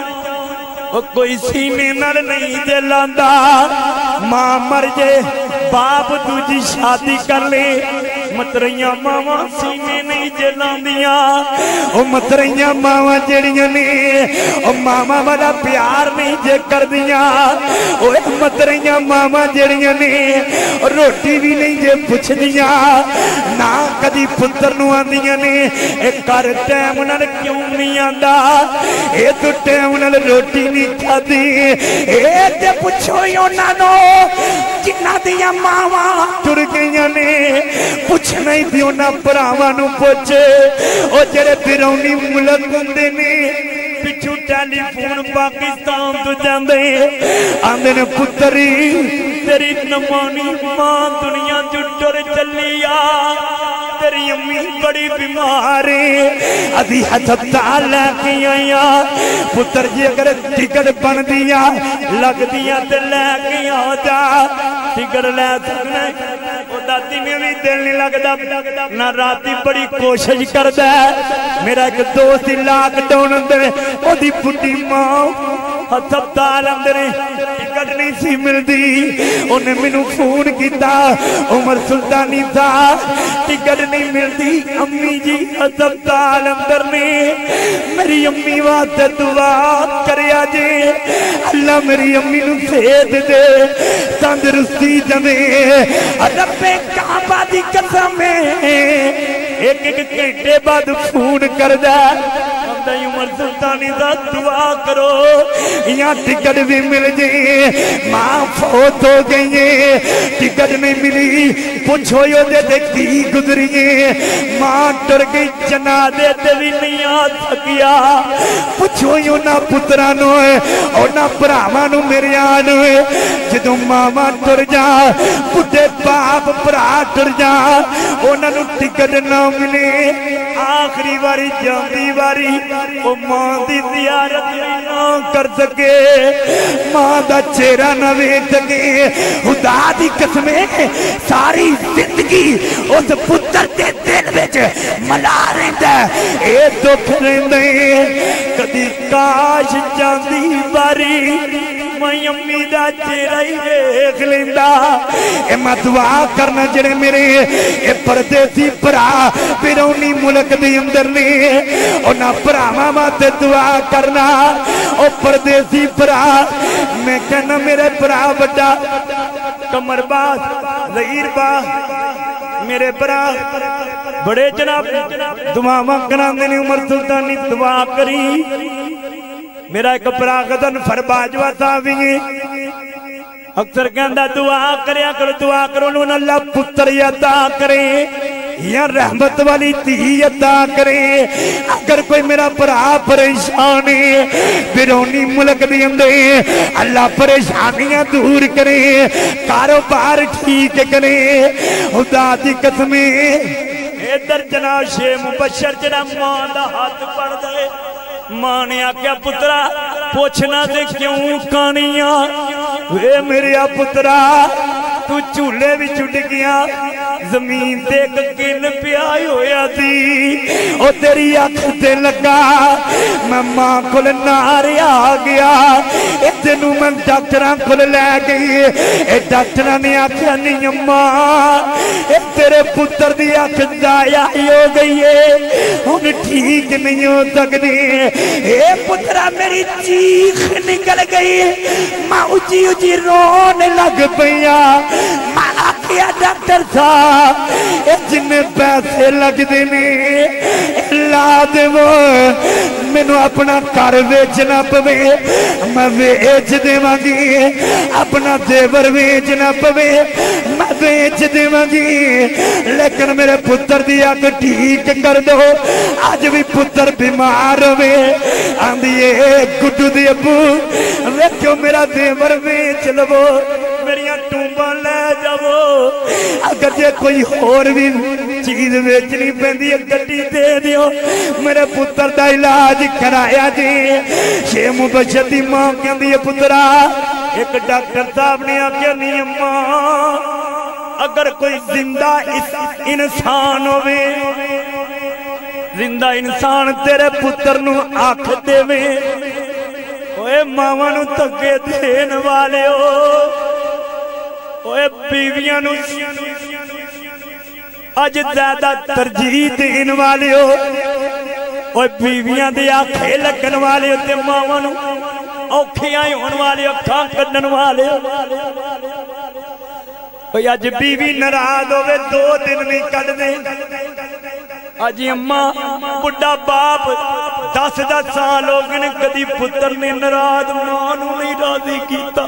وہ کوئی سینے نر نہیں دے لاندہ ماں مر جے باپ تجھی شادی کر لے متریاں ماں سینے نہیں جلان دیا او متریاں ماں جڑیاں نے او ماما بڑا پیار نہیں جے کر دیا او متریاں ماما جڑیاں نے روٹی بھی نہیں جے پوچھ دیا نہ کدی پتر نو آندیاں نے اے کر ٹائم نال کیوں نہیں آندا اے تو ٹائم نال روٹی نہیں کھا دی اے تے پوچھو یو نانو جنہ دیا ماما ٹر گئیاں نے پوچھ نہیں دیو نا پراوانو پوچھے او جڑے پیرونی ملک ہوندے نے پچھو ٹیلی فون پاکستان تو جاندے آندے نے پتری تیری نمانی ماں دنیا جو ٹر چلی آ تیری امی بڑی بیماری ادھی ہسپتال لے کے آیا پتر جی اگر ٹکٹ بن دیا لگ دیا تے لے کے آ جا ٹکٹ لے سکنے دادی میں بھی دل نہیں لگتا نہ راتی بڑی کوشش کرتا ہے میرا ایک دوست لاک ڈاؤن اندر او دی پٹی ماں ہسپتال اندر ٹکٹ نہیں سی ملتی انہیں مینوں فون کیتا عمر سلطانی تھا ٹکٹ نہیں ملتی امی جی ہسپتال اندر نے میری امی واسطے دعا کریا جے اللہ میری امی نوں صحت دے تندرستی دے رب کعبہ دی قسم ایک ایک گھنٹے بعد فون کر دا عمر سلطانی دا دعا کرو یہاں ٹکٹ بھی مل جائے ماں فوت ہو گئی ہے ٹکٹ نہیں ملی پوچھو یو دے دے کی گزریے ماں ٹر گئی جنادے دے بھی نہیں آ سکیا پوچھو یو نا پترانو ہے اور نا پرامانو میرے آنو ہے جدو ماما ٹر جا پتے باپ پرا ٹر جا انہوں ٹکٹ نہ ملے آخری واری جاندی واری وہ ماں دی زیارت نہ کر سکے ماں دا چہرہ نہ ویکھ سکے خدا دی قسمیں ساری زندگی اس پتر دے دل وچ ملا رہندا اے دکھ رہندے کدی کاش جاندی باری میں امی دا چہرہ ہی ویکھ لیندا اے میں دعا کرنا جڑے میرے اے پردیسی بھرا بیرونی ملک دے اندر نے انہاں بھراواں واسطے دعا کرنا او پردیسی بھرا میں کہنا میرے بھرا بڑا کمر باز ظہیر باز میرے بھرا بڑے جناب دعاواں کراندے نے عمر سلطانی دعا کری میرا ایک بھرا غزن فرباجوا صاحب ہیں اکثر کہندہ دعا کریا کرو دعا کرو انہوں اللہ پتر عطا کرے یا رحمت والی تھی عطا کرے اگر کوئی میرا بھرا پریشان ہے بیرونی ملک دی اندر اللہ پریشانیاں دور کرے کاروبار ٹھیک کرے خدا دی قسمیں ادھر جناب شیخ مبشر جناب ماں دا ہاتھ پڑ دے ماں نے آکیا پترا پوچھنا دے کیوں کانیاں وے میرے پترا تو چولے بھی چھڑ گیا زمین تے ککن پیائی ہویا دی او تیری آنکھ تے لگا میں ماں کل نارے آ گیا اے تینوں میں ڈاکٹران کل لے گئی اے ڈاکٹران نے آنکھا نہیں ماں اے تیرے پتر دی آنکھ دایا ہو گئی ہے ان ٹھیک نہیں ہو سکتی اے پترہ میری چیخ نکل گئی ماں اچھی اچھی رونے لگ پیا ماں آکیا ڈاکٹر صاحب اے جن پیسے لگ دینے لا دے وہ میں نو اپنا کار ویچنا پوے میں ویچ دے مانگی اپنا دیور ویچنا پوے میں ویچ دے مانگی لیکن میرے پتر دیا کہ ٹھیک کر دو آج بھی پتر بیمار ہوئے آندھئے گھٹو دی ابو ویکھو میرا دیور ویچ لو میری ٹومبا لے جاؤ اگر جے کوئی اور بھی چیز ویچنی پہندی ہے گٹی دے دیو میرے پتر دا علاج کرایا جی شیخ مبشر دی ماں کہندی ہے پترا ایک ڈاکٹر صاحب نے آکیا نہیں ماں اگر کوئی زندہ انسان ہوئے زندہ انسان تیرے پتر نو آنکھ دے میں اوے ماما نو تکے دین والے ہو اوے بیویاں نو آج زیادہ ترجیح دین والے ہو اوے بیویاں دے آنکھیں لگن والے ہو تے ماما نو اوکھیاں ہون والے ہو کھان کرن والے ہو اوے آج بیوی نراز ہوئے دو دن نہیں کٹ دیں آج اممہ بڑھا باپ دس دس سال ہو گئے کدی پتر نے نراز مانو نہیں راضی کیتا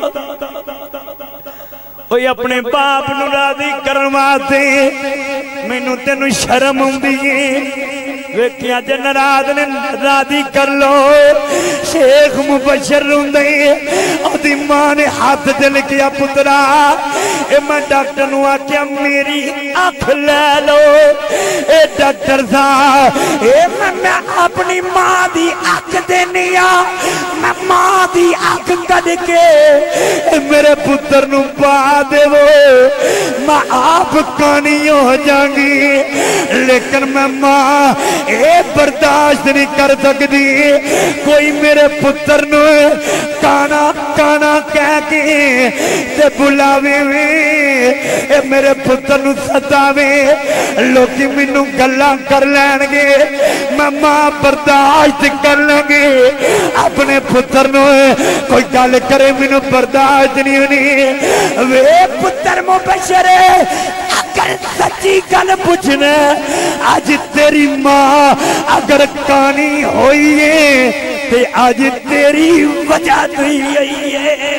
اوہ اپنے باپ نو راضی کرواتے میں نو تینو شرم ہوں دیئے ویکھیا جے نراز نے راضی کر لو شیخ مبشر رون دے او دی ماں نے ہاتھ دل کیا پترا اے میں ڈاکٹر نو آکیا میری آنکھ لے لو اے ڈاکٹر صاحب اے میں میں اپنی ماں دی آنکھ دینیا میں ماں دی آنکھ کد کے اے میرے پتر نو پا دے وہ میں آپ کانی ہو جانگی لیکن میں ماں اے برداشت نہیں کر سکتی کوئی میرے پتر نو کانا کانا کہہ کے تے بلاوے میں اے میرے پتر نو ستاوے لوگی منو گلہ کر لینگے میں ماں برداشت کر لینگے اپنے پتر نو کوئی گل کرے منو برداشت نہیں ہونی وے پتر مبشر اگر سچی گل پوچھنا آج تیری ماں اگر کانی ہوئی ہے تے آج تیری وجہ دوئی ہوئی ہے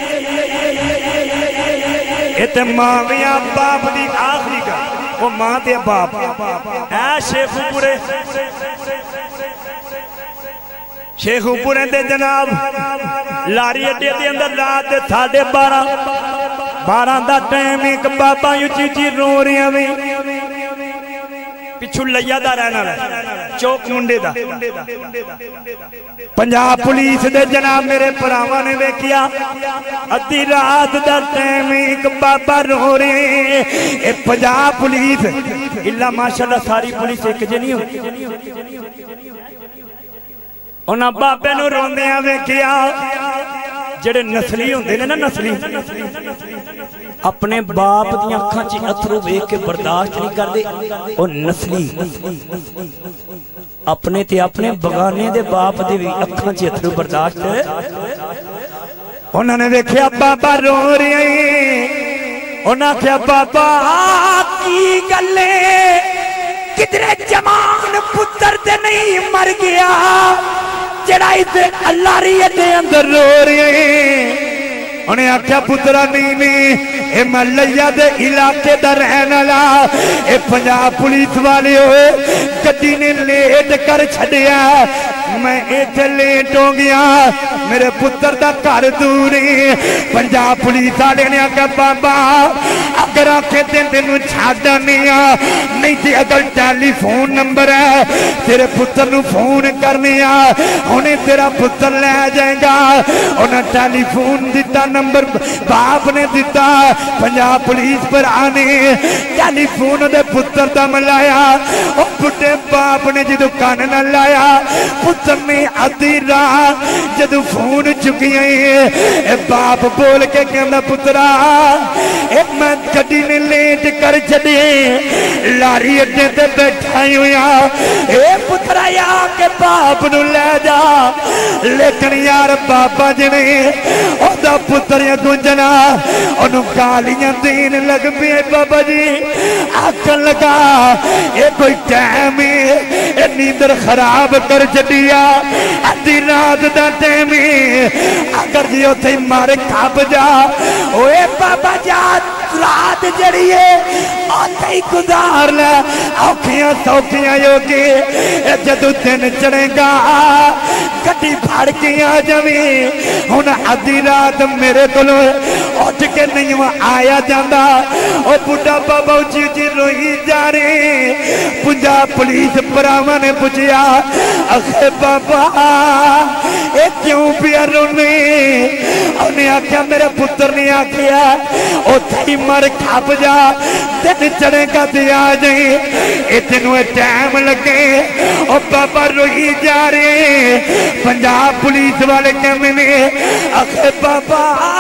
ایتے ماں میاں باپ دی آخری گا وہ ماں دے باپ اے شیخ پورے شیخ پورے دے جناب لاری اڈے دے اندر رات دے ساڑھے بارہ بارہ دا ٹائم ایک بابا یوں چیچی رو رہی ہمیں پچھو لیا دا رہنا رہا चौक मुंडे दा पंजाब पुलिस दे जनाब मेरे भरावां ने वेखिया अद्धी रात दा टाइम एक बाबा रो रहे ए पंजाब पुलिस इल्ला माशाअल्लाह सारी पुलिस एक जे नहीं होंदी उन्हां बाबे नूं रोंदियां वेखिया जेड़े नस्ली होंदे ने ना नस्ली अपने बाप दी अखां च अथरू वेख के बर्दाश्त नहीं करदे ओ नस्ली अपने ते अपने बगाने दे बाप दे भी अखां च अथरू बर्दाश्त उन्होंने वेखिया बाबा रो रहे उन्हें आख्या बाबा की गल किधरे जवान पुत्र ते नहीं मर गया जड़ा इस अल्लाह दे अंदर रो रहे उन्हें आख्या पुत्रा नहीं नहीं ए मलैया दे इलाके दा रहन वाला ए पंजाब पुलिस वाले हो गड्डी ने लेट कर छड़िया मैं इत्थे लेट हो गया मेरे पुत्र दा घर दूर है पंजाब पुलिस वाले ने आख्या बाबा अगर आखे दिन तेन छड्ड नहीं आ नहीं ते अगर टेलीफोन नंबर है तेरे पुत्र नूं फोन करने आ हुणे तेरा पुत्र ले जाएगा उन्हें टेलीफोन दिता नंबर बाप ने दिता पंजाब पुलिस पर आने टेलीफोन दे पुत्र दा मिलाया ओ बुढ़े बाप ने जदों कान न लाया पुत्र ने अद्धी रात जदों फोन चुकिया ए बाप बोल के कहंदा पुत्रा ए मैं गड्डी ने लेट कर छड्डी लारी अड्डे ते बैठा होया ए पुत्रा आ के बाप नूं ले जा लेकिन यार बाबा जी ने ओदा पुत्र गुंजना ओनू गालियां देन लग पे बाबा जी आखन लगा ये कोई टाइम है नींदर खराब कर छड़िया अद्धी रात दा टाइम अगर जी उथे मारे खप जा ओए बाबा जा रात जड़ी है ही गुजार ले औखियां सौखियां योगी जदों दिन चढ़ेगा गड्डी फड़ के आ जावी हुण अद्धी रात मेरे कोलों उठ के नहीं आया जाता ओ बुढ़ा बाबा उची उची रोई जा रहे पंजाब पुलिस भरावां ने पूछया अखे बाबा ये क्यों पिया रोने उन्हें आख्या मेरे पुत्र ने आख्या उथे ही मर खप जा दिन चढ़ेगा ते आ जाए ये तेनों टाइम लगे ओ बाबा रोई जा रहे पंजाब पुलिस वाले कहने ने अखे बाबा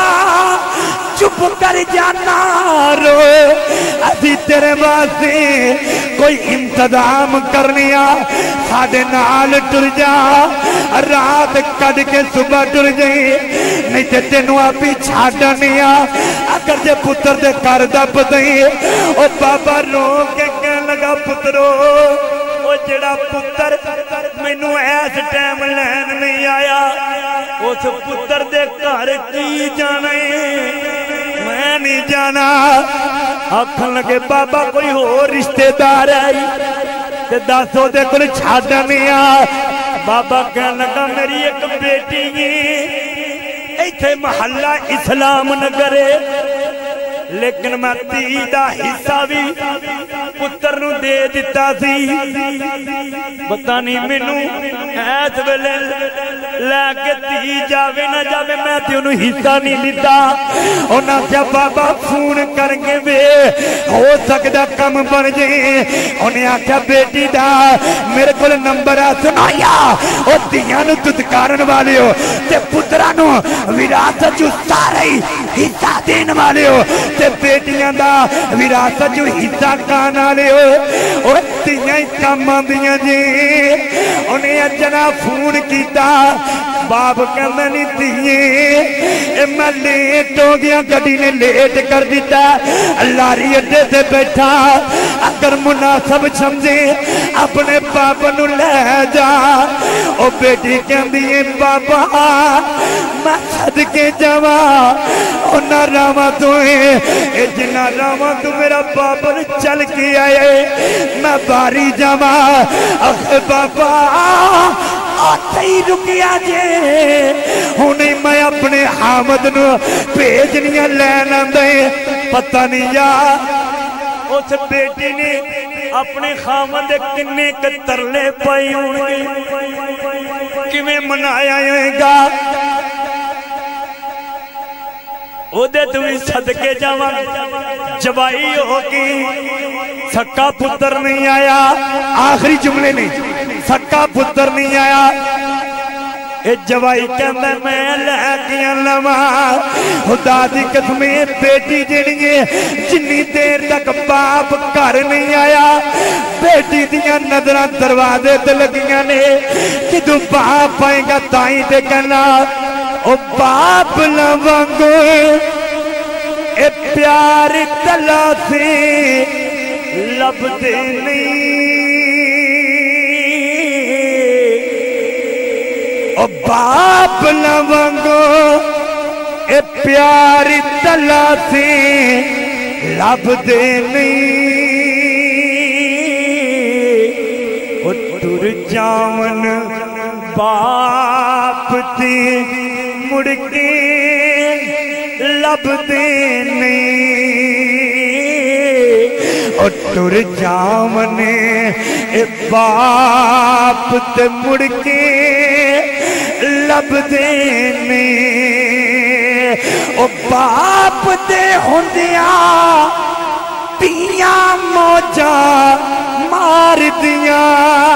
चुप कर जाना रो असी तेरे वास्ते कोई इंतजाम करने साडे नाल टुर जा रात कट के सुबह टुर जाए नहीं तो तेनों आप ही छाड़ने अगर जे पुत्र दे घर दा पता ही ओ बाबा रो के कह लगा पुत्रो ओ जेड़ा पुत्र मैनू ऐस टाइम लैन नहीं आया उस पुत्र दे घर की जाना मैं नहीं जाना आखन लगे बाबा कोई होर रिश्तेदार है ते दस ओदे कोल छाड़ने बाबा कह लगा मेरी एक बेटी इत्थे महल्ला इस्लाम नगर लेकिन मैं धी दा हिस्सा भी पुत्र नूं दे दिता सी पता नहीं मैनू ऐस वेले लैके धी जावे ना जावे मैं ते उन्हें हिस्सा नहीं दिता उन्हें आख्या बाबा फोन करके वे हो सकता कम बन जाए उन्हें आख्या बेटी दा मेरे को नंबर है सुनाया और धियां नूं दुदकारन वाले हो ते पुत्रा नूं विरासत चों सारे हिस्सा देने वाले हो ते बेटियां दा विरासत चों हिस्सा खाण वाले हो और धियां ही काम आंदियां जी उन्हें अजना फोन किया बाप कहना नहीं दिए मैं लेट हो गया गड्डी ने लेट कर दिता लारी अड्डे से बैठा अगर मुनासब समझे अपने बाप नूं ले जा ओ बेटी कहती है बाबा मैं सदके जावा उन्हां रावां तो जिन्हां रावां तू मेरा बाप चल के आए मैं बारी जावा अखे बाबा ही रुकिया जे हुणे मैं अपने हामद नूं भेजनिया लैन आंदे पता नहीं यार उस बेटी ने اپنے خامد کنے کے ترلے پائی ہوئے کیویں منایا ہوئے گا او دے تمہیں صدقے جاوان جوائی ہوگی سکا پتر نہیں آیا آخری جملے نہیں سکا پتر نہیں آیا اے جوائی کہندہ میں لہکیاں لما خدا دی قسمیں بیٹی جنگے جنی دیر تک باپ گھر نہیں آیا بیٹی دیاں نظران دروازے تے لگیاں نے جدو باپ آئیں گا تائیں تے کہنا او باپ لوانگو اے پیار تلا سے لب دے نہیں او باپ لوانگو اے پیار تلا سے لب دے نہیں او ٹر جاون باپ تے مڑ کے لب دے نہیں او ٹر جاون اے باپ تے مڑ کے لب دے نہیں او باپ دے ہوندیاں تیاں موجہ مار دیاں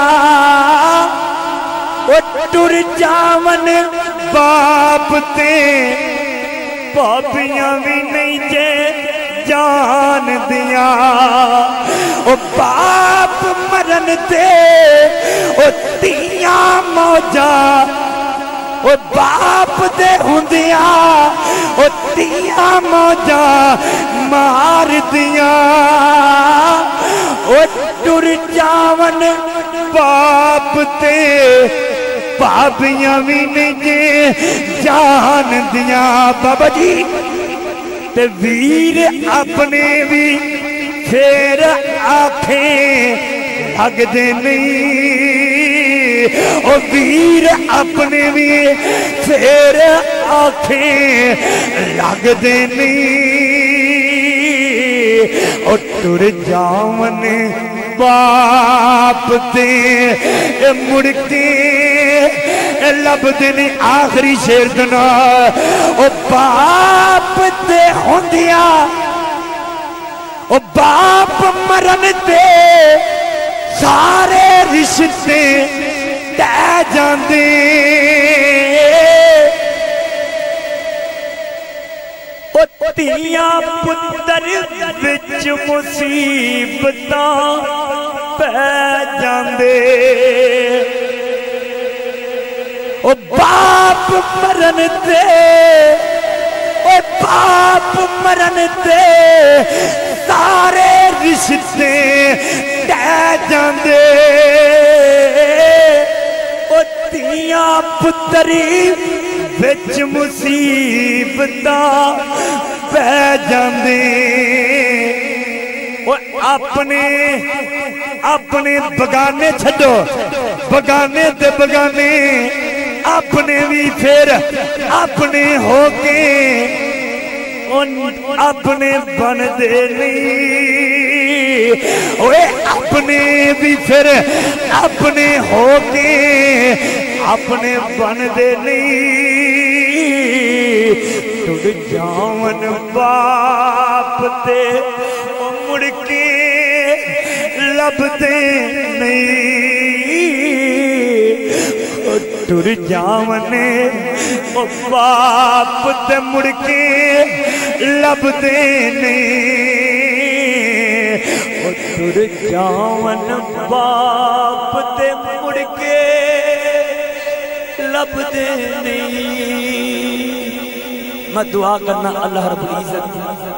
او ٹر جاون باپ تے پاپیاں بھی نہیں جے جان دیاں او باپ مرن تے او تیاں موجہ او باپ دے ہوندیاں او تیاں موجہ مار دیاں او ٹر جاون باپ تے پاپیاں بھی نہیں جان دیاں بابا جی تے ویر اپنے بھی پھر آنکھیں لگ دے نہیں او ویر اپنے بھی پھر آنکھیں لگ دے نہیں او ٹر جاون باپ تے مڑ کے لب دنی آخری شیر دنا او باپ تے ہوندیاں او باپ مرن تے سارے رشتے ٹہ جاندے او تیاں پتر وچ مصیبتاں پہ جاندے او باپ مرن تے او باپ مرن تے سارے رشتے ٹہ جاندے او تیاں پتری وچ مصیبتاں پہ جاندے او اپنے اپنے بگانے چھڈو بگانے تے بگانے اپنے بھی پھر اپنے ہو کے اپنے بن دے نہیں اوے اپنے بھی پھر اپنے ہو کے اپنے بن دے نہیں ٹر جاون باپ تے مڑ کے لب دے نہیں ٹر جاون او باپ تے مڑ کے لب دے نہیں او ٹر جاون باپ تے مڑ کے لب دے نہیں میں دعا کرنا اللہ رب العزت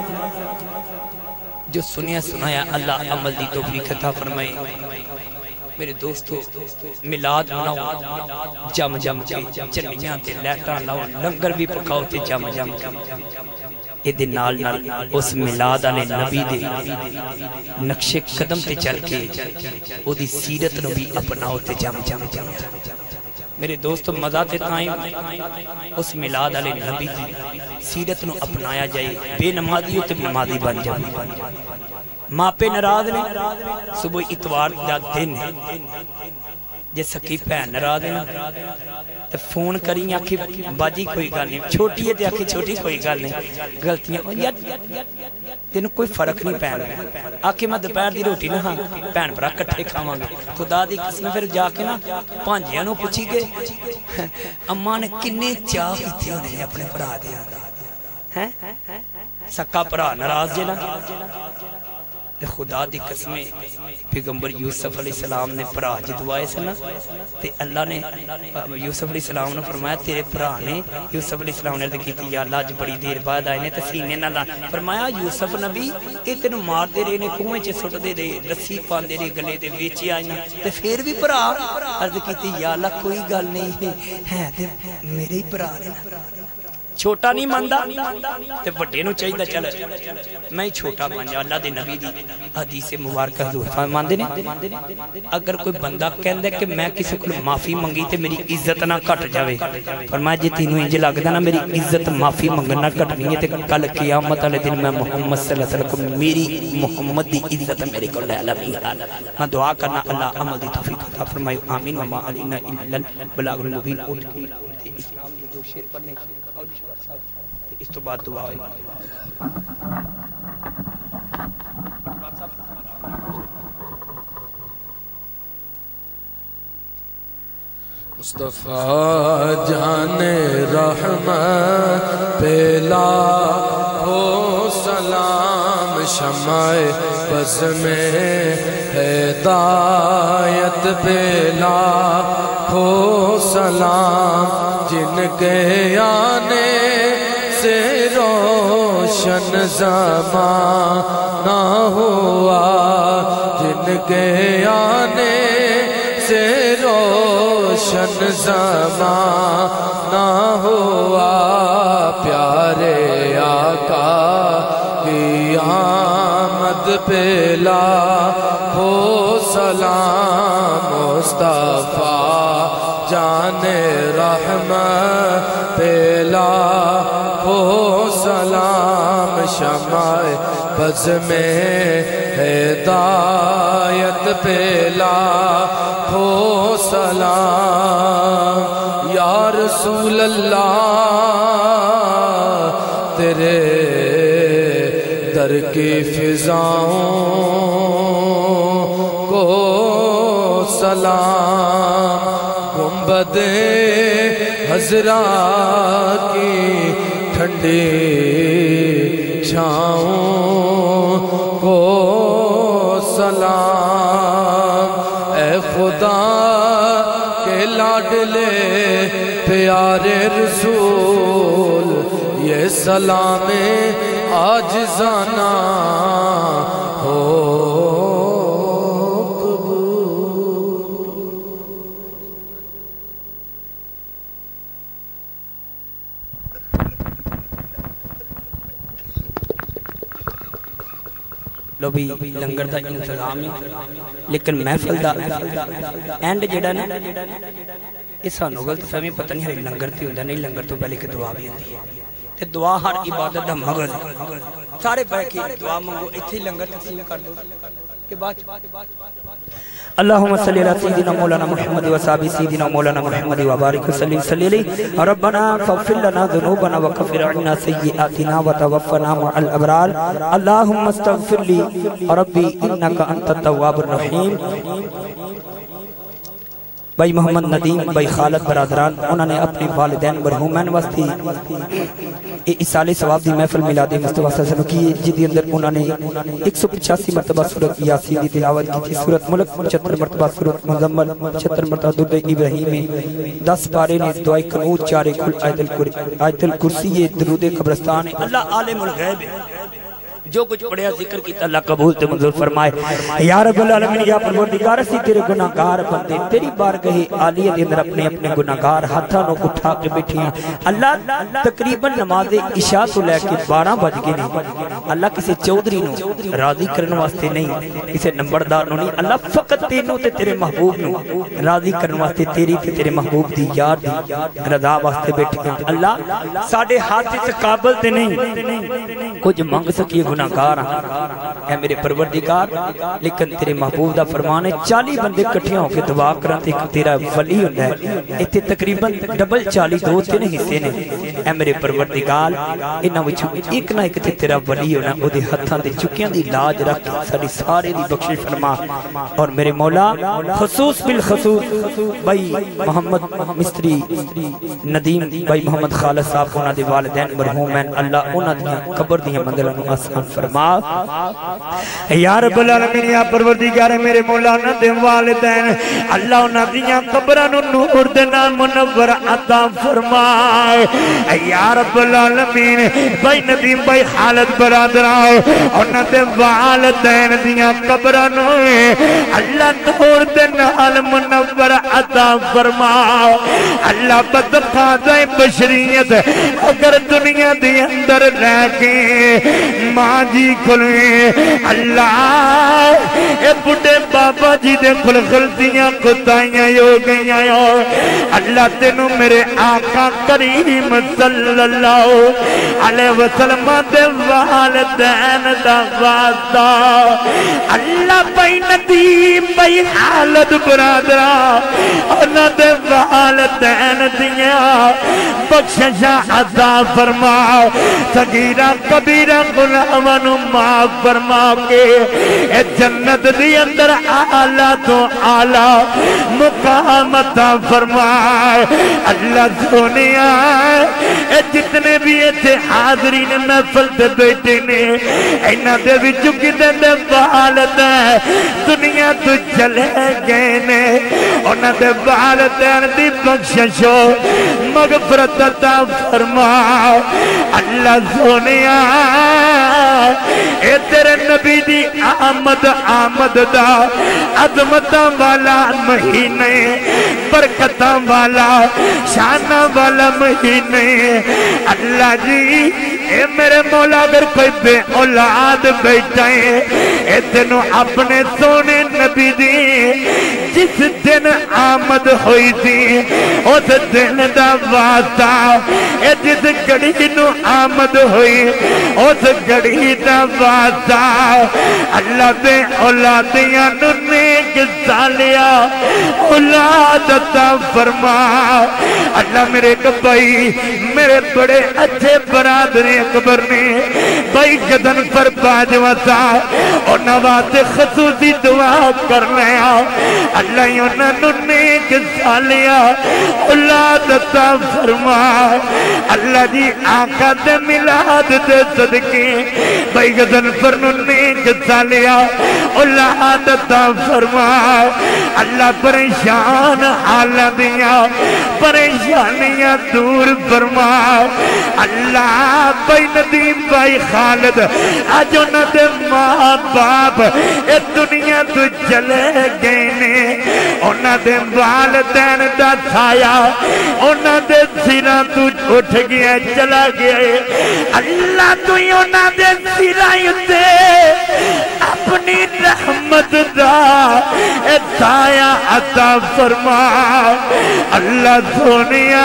جو سنیا سنایا اللہ عمل دی توفیق عطا فرمائے میرے دوستو ملاد مناؤ جم جم کے چنیاں تے لیٹاں لاؤ لنگر بھی پکاؤ تے جم جم کے یہ دن نال نال اس ملاد آلے نبی دے نقش قدم تے چل کے وہ دی سیرت نو بھی اپناؤ تے جم جم جم میرے دوستو مزہ تے تائیں اس ملاد آلے نبی دی سیرت نو اپنایا جائے بے نمازیوں تے نمازی بن جائے ماپے ناراض نے صبح اتوار دا دن جے سکی بہن ناراض ہے تے فون کری آکھی باجی کوئی گل نہیں چھوٹی ہے تے آکھی چھوٹی کوئی گل نہیں غلطیاں یار تینوں کوئی فرق نہیں پہن آکھی میں دوپہر دی روٹی نہ ہاں بہن بھرا کٹھے کھاواں گے خدا دی قسم پھر جا کے نا پانجیاں نو پوچھی گئے اماں نے کنے چاہ کیتے ہونے اپنے بھرا دے ہیں سکا بھرا ناراض جے نا خدا دی قسمیں پیغمبر یوسف علیہ السلام نے بھرا جے دعائے سنا تے اللہ نے یوسف علیہ السلام نے فرمایا تیرے بھرا نے یوسف علیہ السلام نے عرض کیتی یا اللہ اج بڑی دیر بعد آئے نے تے سینے نہ لا فرمایا یوسف نبی اے تینوں مار دے رہے نے کنویں چ سٹ دے دے رسی پاندے رہے گلے تے وچ آئے نا تے پھر بھی بھرا عرض کیتی یا اللہ کوئی گل نہیں ہے تے میرے ہی بھرا نے چھوٹا نہیں ماندا تے بڑے نو چاہیے چل میں چھوٹا بن جا اللہ دے نبی دی حدیث مبارک حضور فرماندے نے اگر کوئی بندہ کہندا کہ میں کسی کو معافی منگی تے میری عزت نہ گھٹ جاوے فرمایا جے تینوں انج لگدا نا میری عزت معافی منگنا نہ گھٹنی ہے تے کل قیامت والے دن میں محمد صلی اللہ علیہ وسلم میری محمد دی عزت میرے کو لے لوی میں دعا کرنا اللہ عمل دی توفیق عطا فرمائے آمین وما علینا الا البلاغ المبین اسلام دی دو شعر پڑھنے اور اس تو بعد دعا ہوئی مصطفیٰ جان رحمت پہلا ہو سلام شمع بز میں ہدایت پہلا ہو سلام جن کے آنے سے روشن زمانہ ہوا جن کے آنے سے روشن زمانہ ہوا پیارے آقا کی آمد پہ لاکھوں سلام مصطفیٰ جان رحمت پہ لاکھوں سلام شمع بز میں ہدایت پہ لاکھوں سلام یا رسول اللہ تیرے در کی فضاؤں کو سلام گنبد حضرا کی ٹھنڈی چھاؤں کو سلام اے خدا کے لاڈلے پیارے رسول یہ سلام عاجزانہ ہو لو بھی لنگر دا انتظام ہے لیکن محفل دا اینڈ جڑا نا یہ سانو غلط فہمی پتہ نہیں ہے لنگر تے ہوندا نہیں لنگر تو پہلے کہ دعا بھی ہوندی ہے تے دعا ہر عبادت دا مغز سارے بیٹھ کے دعا منگو ایتھے لنگر تقسیم کر دو کہ بعد اللہم صلی اللہ سیدنا مولانا محمد و صحابی سیدنا مولانا محمد و بارک صلی صلی علیہ ربنا فاغفر لنا ذنوبنا وکفر عنا سیئاتنا وتوفنا مع الابرار اللہم استغفر لی ربی انکا انت التواب الرحیم بھائی محمد ندیم بھائی خالد برادران انہوں نے اپنے والدین مرحومین واسطے اصال ثواب دی محفل میلاد مصطفیٰ صلی اللہ علیہ وسلم کی جدی اندر انہوں نے ایک سو پچاسی مرتبہ سورت یاسین دی تلاوت کی تھی سورت ملک پچھتر مرتبہ سورت مزمل پچھتر مرتبہ درد ابراہیم میں دس پارے نے دعائی قنوت چارے کل آیت الکرسی درود قبرستان اللہ عالم الغیب ہے جو کچھ پڑھیا ذکر کیتا اللہ قبول تے منظور فرمائے یا رب العالمین یا پروردگار اسی تیرے گناہگار بندے تیری بارگاہ عالیہ دے اندر اپنے اپنے گناہگار ہاتھاں نو اٹھا کے بیٹھیاں اللہ تقریباً نماز عشاء تو لے کے بارہ بج گئے نہیں اللہ کسی چودھری نو راضی کرنے واسطے نہیں کسی نمبردار نو نہیں اللہ فقط تینوں تے تیرے محبوب نو راضی کرنے واسطے تیری تے تیرے محبوب دی یاد دی رضا واسطے بیٹھیاں اللہ ساڈے ہاتھ وچ قابل تے نہیں کچھ منگ سکیے گناہ گناہگار ہاں اے میرے پروردگار لیکن تیرے محبوب دا فرمان ہے چالی بندے کٹھیاں ہو کے دعا کرن تے ایک تیرا ولی ہوندا ہے ایتھے تقریباً ڈبل چالی دو تین حصے نے اے میرے پروردگار انہاں وچوں ایک نہ ایک تے تیرا ولی ہونا او دے ہتھاں تے چکیاں دی لاج رکھ ساری سارے دی بخشش فرما اور میرے مولا خصوص بالخصوص بھائی محمد مستری ندیم بھائی محمد خالد صاحب انہاں دے والدین مرحوم ہیں اللہ انہاں دی قبر دی منزلاں نوں آسان فرما یا رب العالمین یا پروردگار میرے مولا انہاں دے والدین اللہ انہاں دیاں قبراں نوں نور دے نال منور عطا فرما یا رب العالمین بھائی ندیم بھائی خالد برادران انہاں دے والدین دیاں قبراں نوں اللہ نور دے نال منور عطا فرما اللہ بدقاضۂ بشریت اگر دنیا دے اندر رہ کے ماں جی کھلے اللہ اے بڑے بابا جی دے کھل غلطیاں کوتاہیاں ہو گئیاں اللہ تینوں میرے آقا کریم صلی اللہ علیہ وسلم دے والدین دا واسطہ اللہ بھائی ندیم بھائی حالت برادرہ انہاں دے والدین دیاں بخششاں عطا فرما صغیرہ کبیرہ گناہاں نوں معاف فرما کے اے جنت دی اندر اعلیٰ تو اعلیٰ مقام عطا فرما اللہ سونیا اے جتنے بھی ایتھے حاضرین محفل دے بیٹھے نے انہاں دے وچوں کتے دے والدین دنیا تو چلے گئے نے انہاں دے والدین دی بخشش مغفرت عطا فرما اللہ سونیا اے تیرے نبی دی آمد آمد دا عظمتاں والا مہینے برکتاں والا شاناں والا مہینے اللہ جی اے میرے مولا اگر کوئی بے اولاد بیٹھائے اے تینوں اپنے سونے نبی دی جس دن آمد ہوئی تھی اس دن دا واسطہ اے جس گھڑی نو آمد ہوئی اس گھڑی دا واسطہ اللہ بے اولادیاں نو نیک سالیا اولاد عطا فرما اللہ میرے کبھائی میرے بڑے اچھے برادری اکبر نے بھائی گدن پر باجوہ تھا اور نواز خصوصی دعا کر رہا اللہ انہوں نے نیک سالیا اولاد عطا فرما اللہ جی آقا دے ملاد دے صدقے بھائی گدن پر نیک سالیا اولاد عطا فرما اللہ پریشان حالاں دیاں پریشانیاں دور فرما اللہ بھائی ندیم بھائی خالد آج انہاں دے ماں باپ اے دنیا تو چلے گئے نے انہاں دے والدین دا سایہ انہاں دے سراں تو اٹھ گیا چلا گیا اللہ تو ہی انہاں دے سراں تے اپنی رحمت دا اے سایہ عطا فرما اللہ سونیا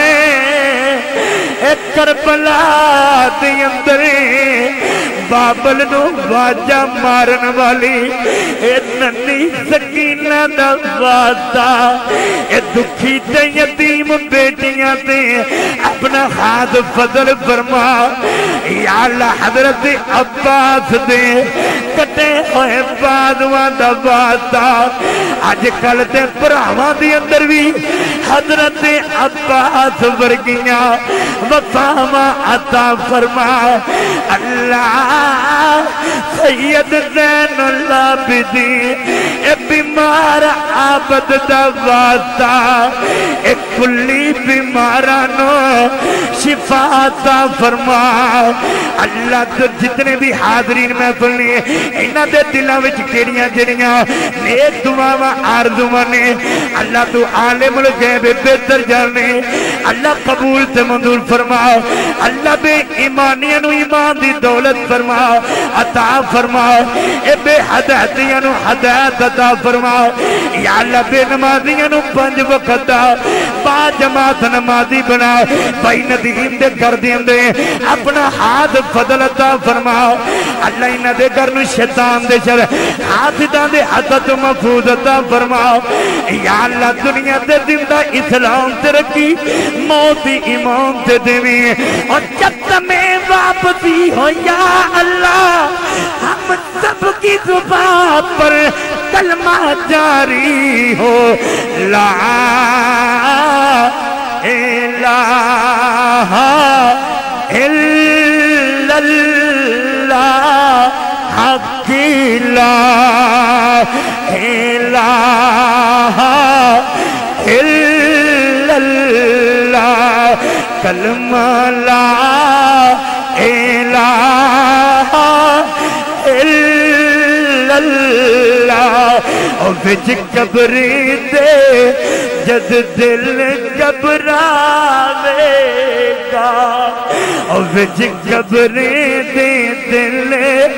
اے کربلا دی اندر بابل نو واجہ مارن والی اے ننی سکینہ دا واسطہ اے دکھی تے یتیم بیٹیاں تے اپنا خاص فضل فرما یا اللہ حضرت عباس دے کٹے ہوئے بادواں دا واسطہ آج کل تے پراواں دی اندر بھی حضرت عباس ورگیاں وفاواں عطا فرما اللہ سید زین العابدین اے بیمار عابد دا واسطہ اے کلی بیمارانو شفا عطا فرما اللہ تو جتنے بھی حاضرین محفل نے انہاں دے دلاں وچ کیڑیاں جڑیاں نیک دعاواں آرزواں نے اللہ تو عالم الغیب بے بہتر جانے اللہ قبول تے منظور فرما اللہ بے ایمانیاں نو ایمان دی دولت فرما عطا فرما اے بے ہدایتیاں نو ہدایت عطا فرما یا اللہ بے نمازیاں نو پنج وقت با جماعت نمازی بنا بھائی ندیم دے کر دیں دے اپنا ہاتھ فضل عطا فرما اللہ انہ دے گھر نو شیطان دے شر ہاتھ دان دے حضرت محفوظ عطا فرما یا اللہ دنیا دے زندہ اسلام تے رکھی موتی ایمان تے دیویں اور جب تمہیں واپسی ہو یا اللہ ہم سب کی زبان پر کلمہ جاری ہو لا الہ الا اللہ حق لا الہ الا اللہ کلمہ لا الہ الا اللہ اور وچ قبری دے جد دل گھبراوے گا اور وچ قبری دے دل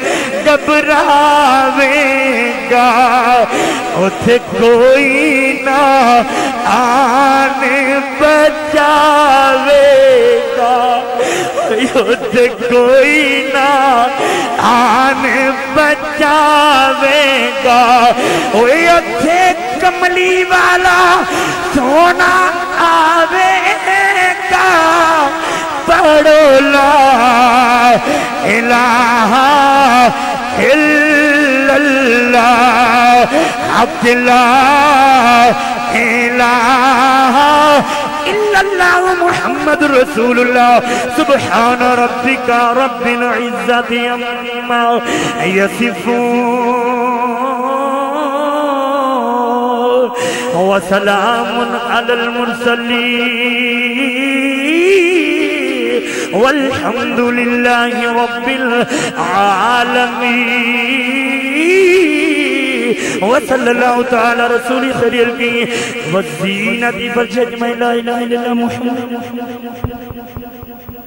گھبراوے گا اتھے کوئی نہ آنے بچاوے گا اتھے کوئی نہ آنے بچاوے گا اتھے کملی والا سونا آوے گا پڑھو لا الہ الا اللہ حق لا الہ الا اللہ محمد رسول اللہ سبحان ربک رب العزت عما یصفون وسلام علی المرسلین والحمد للہ رب العالمین وصلی اللہ تعالی رسول خیر کی وزینت برجت میں لا الہ الا اللہ محمد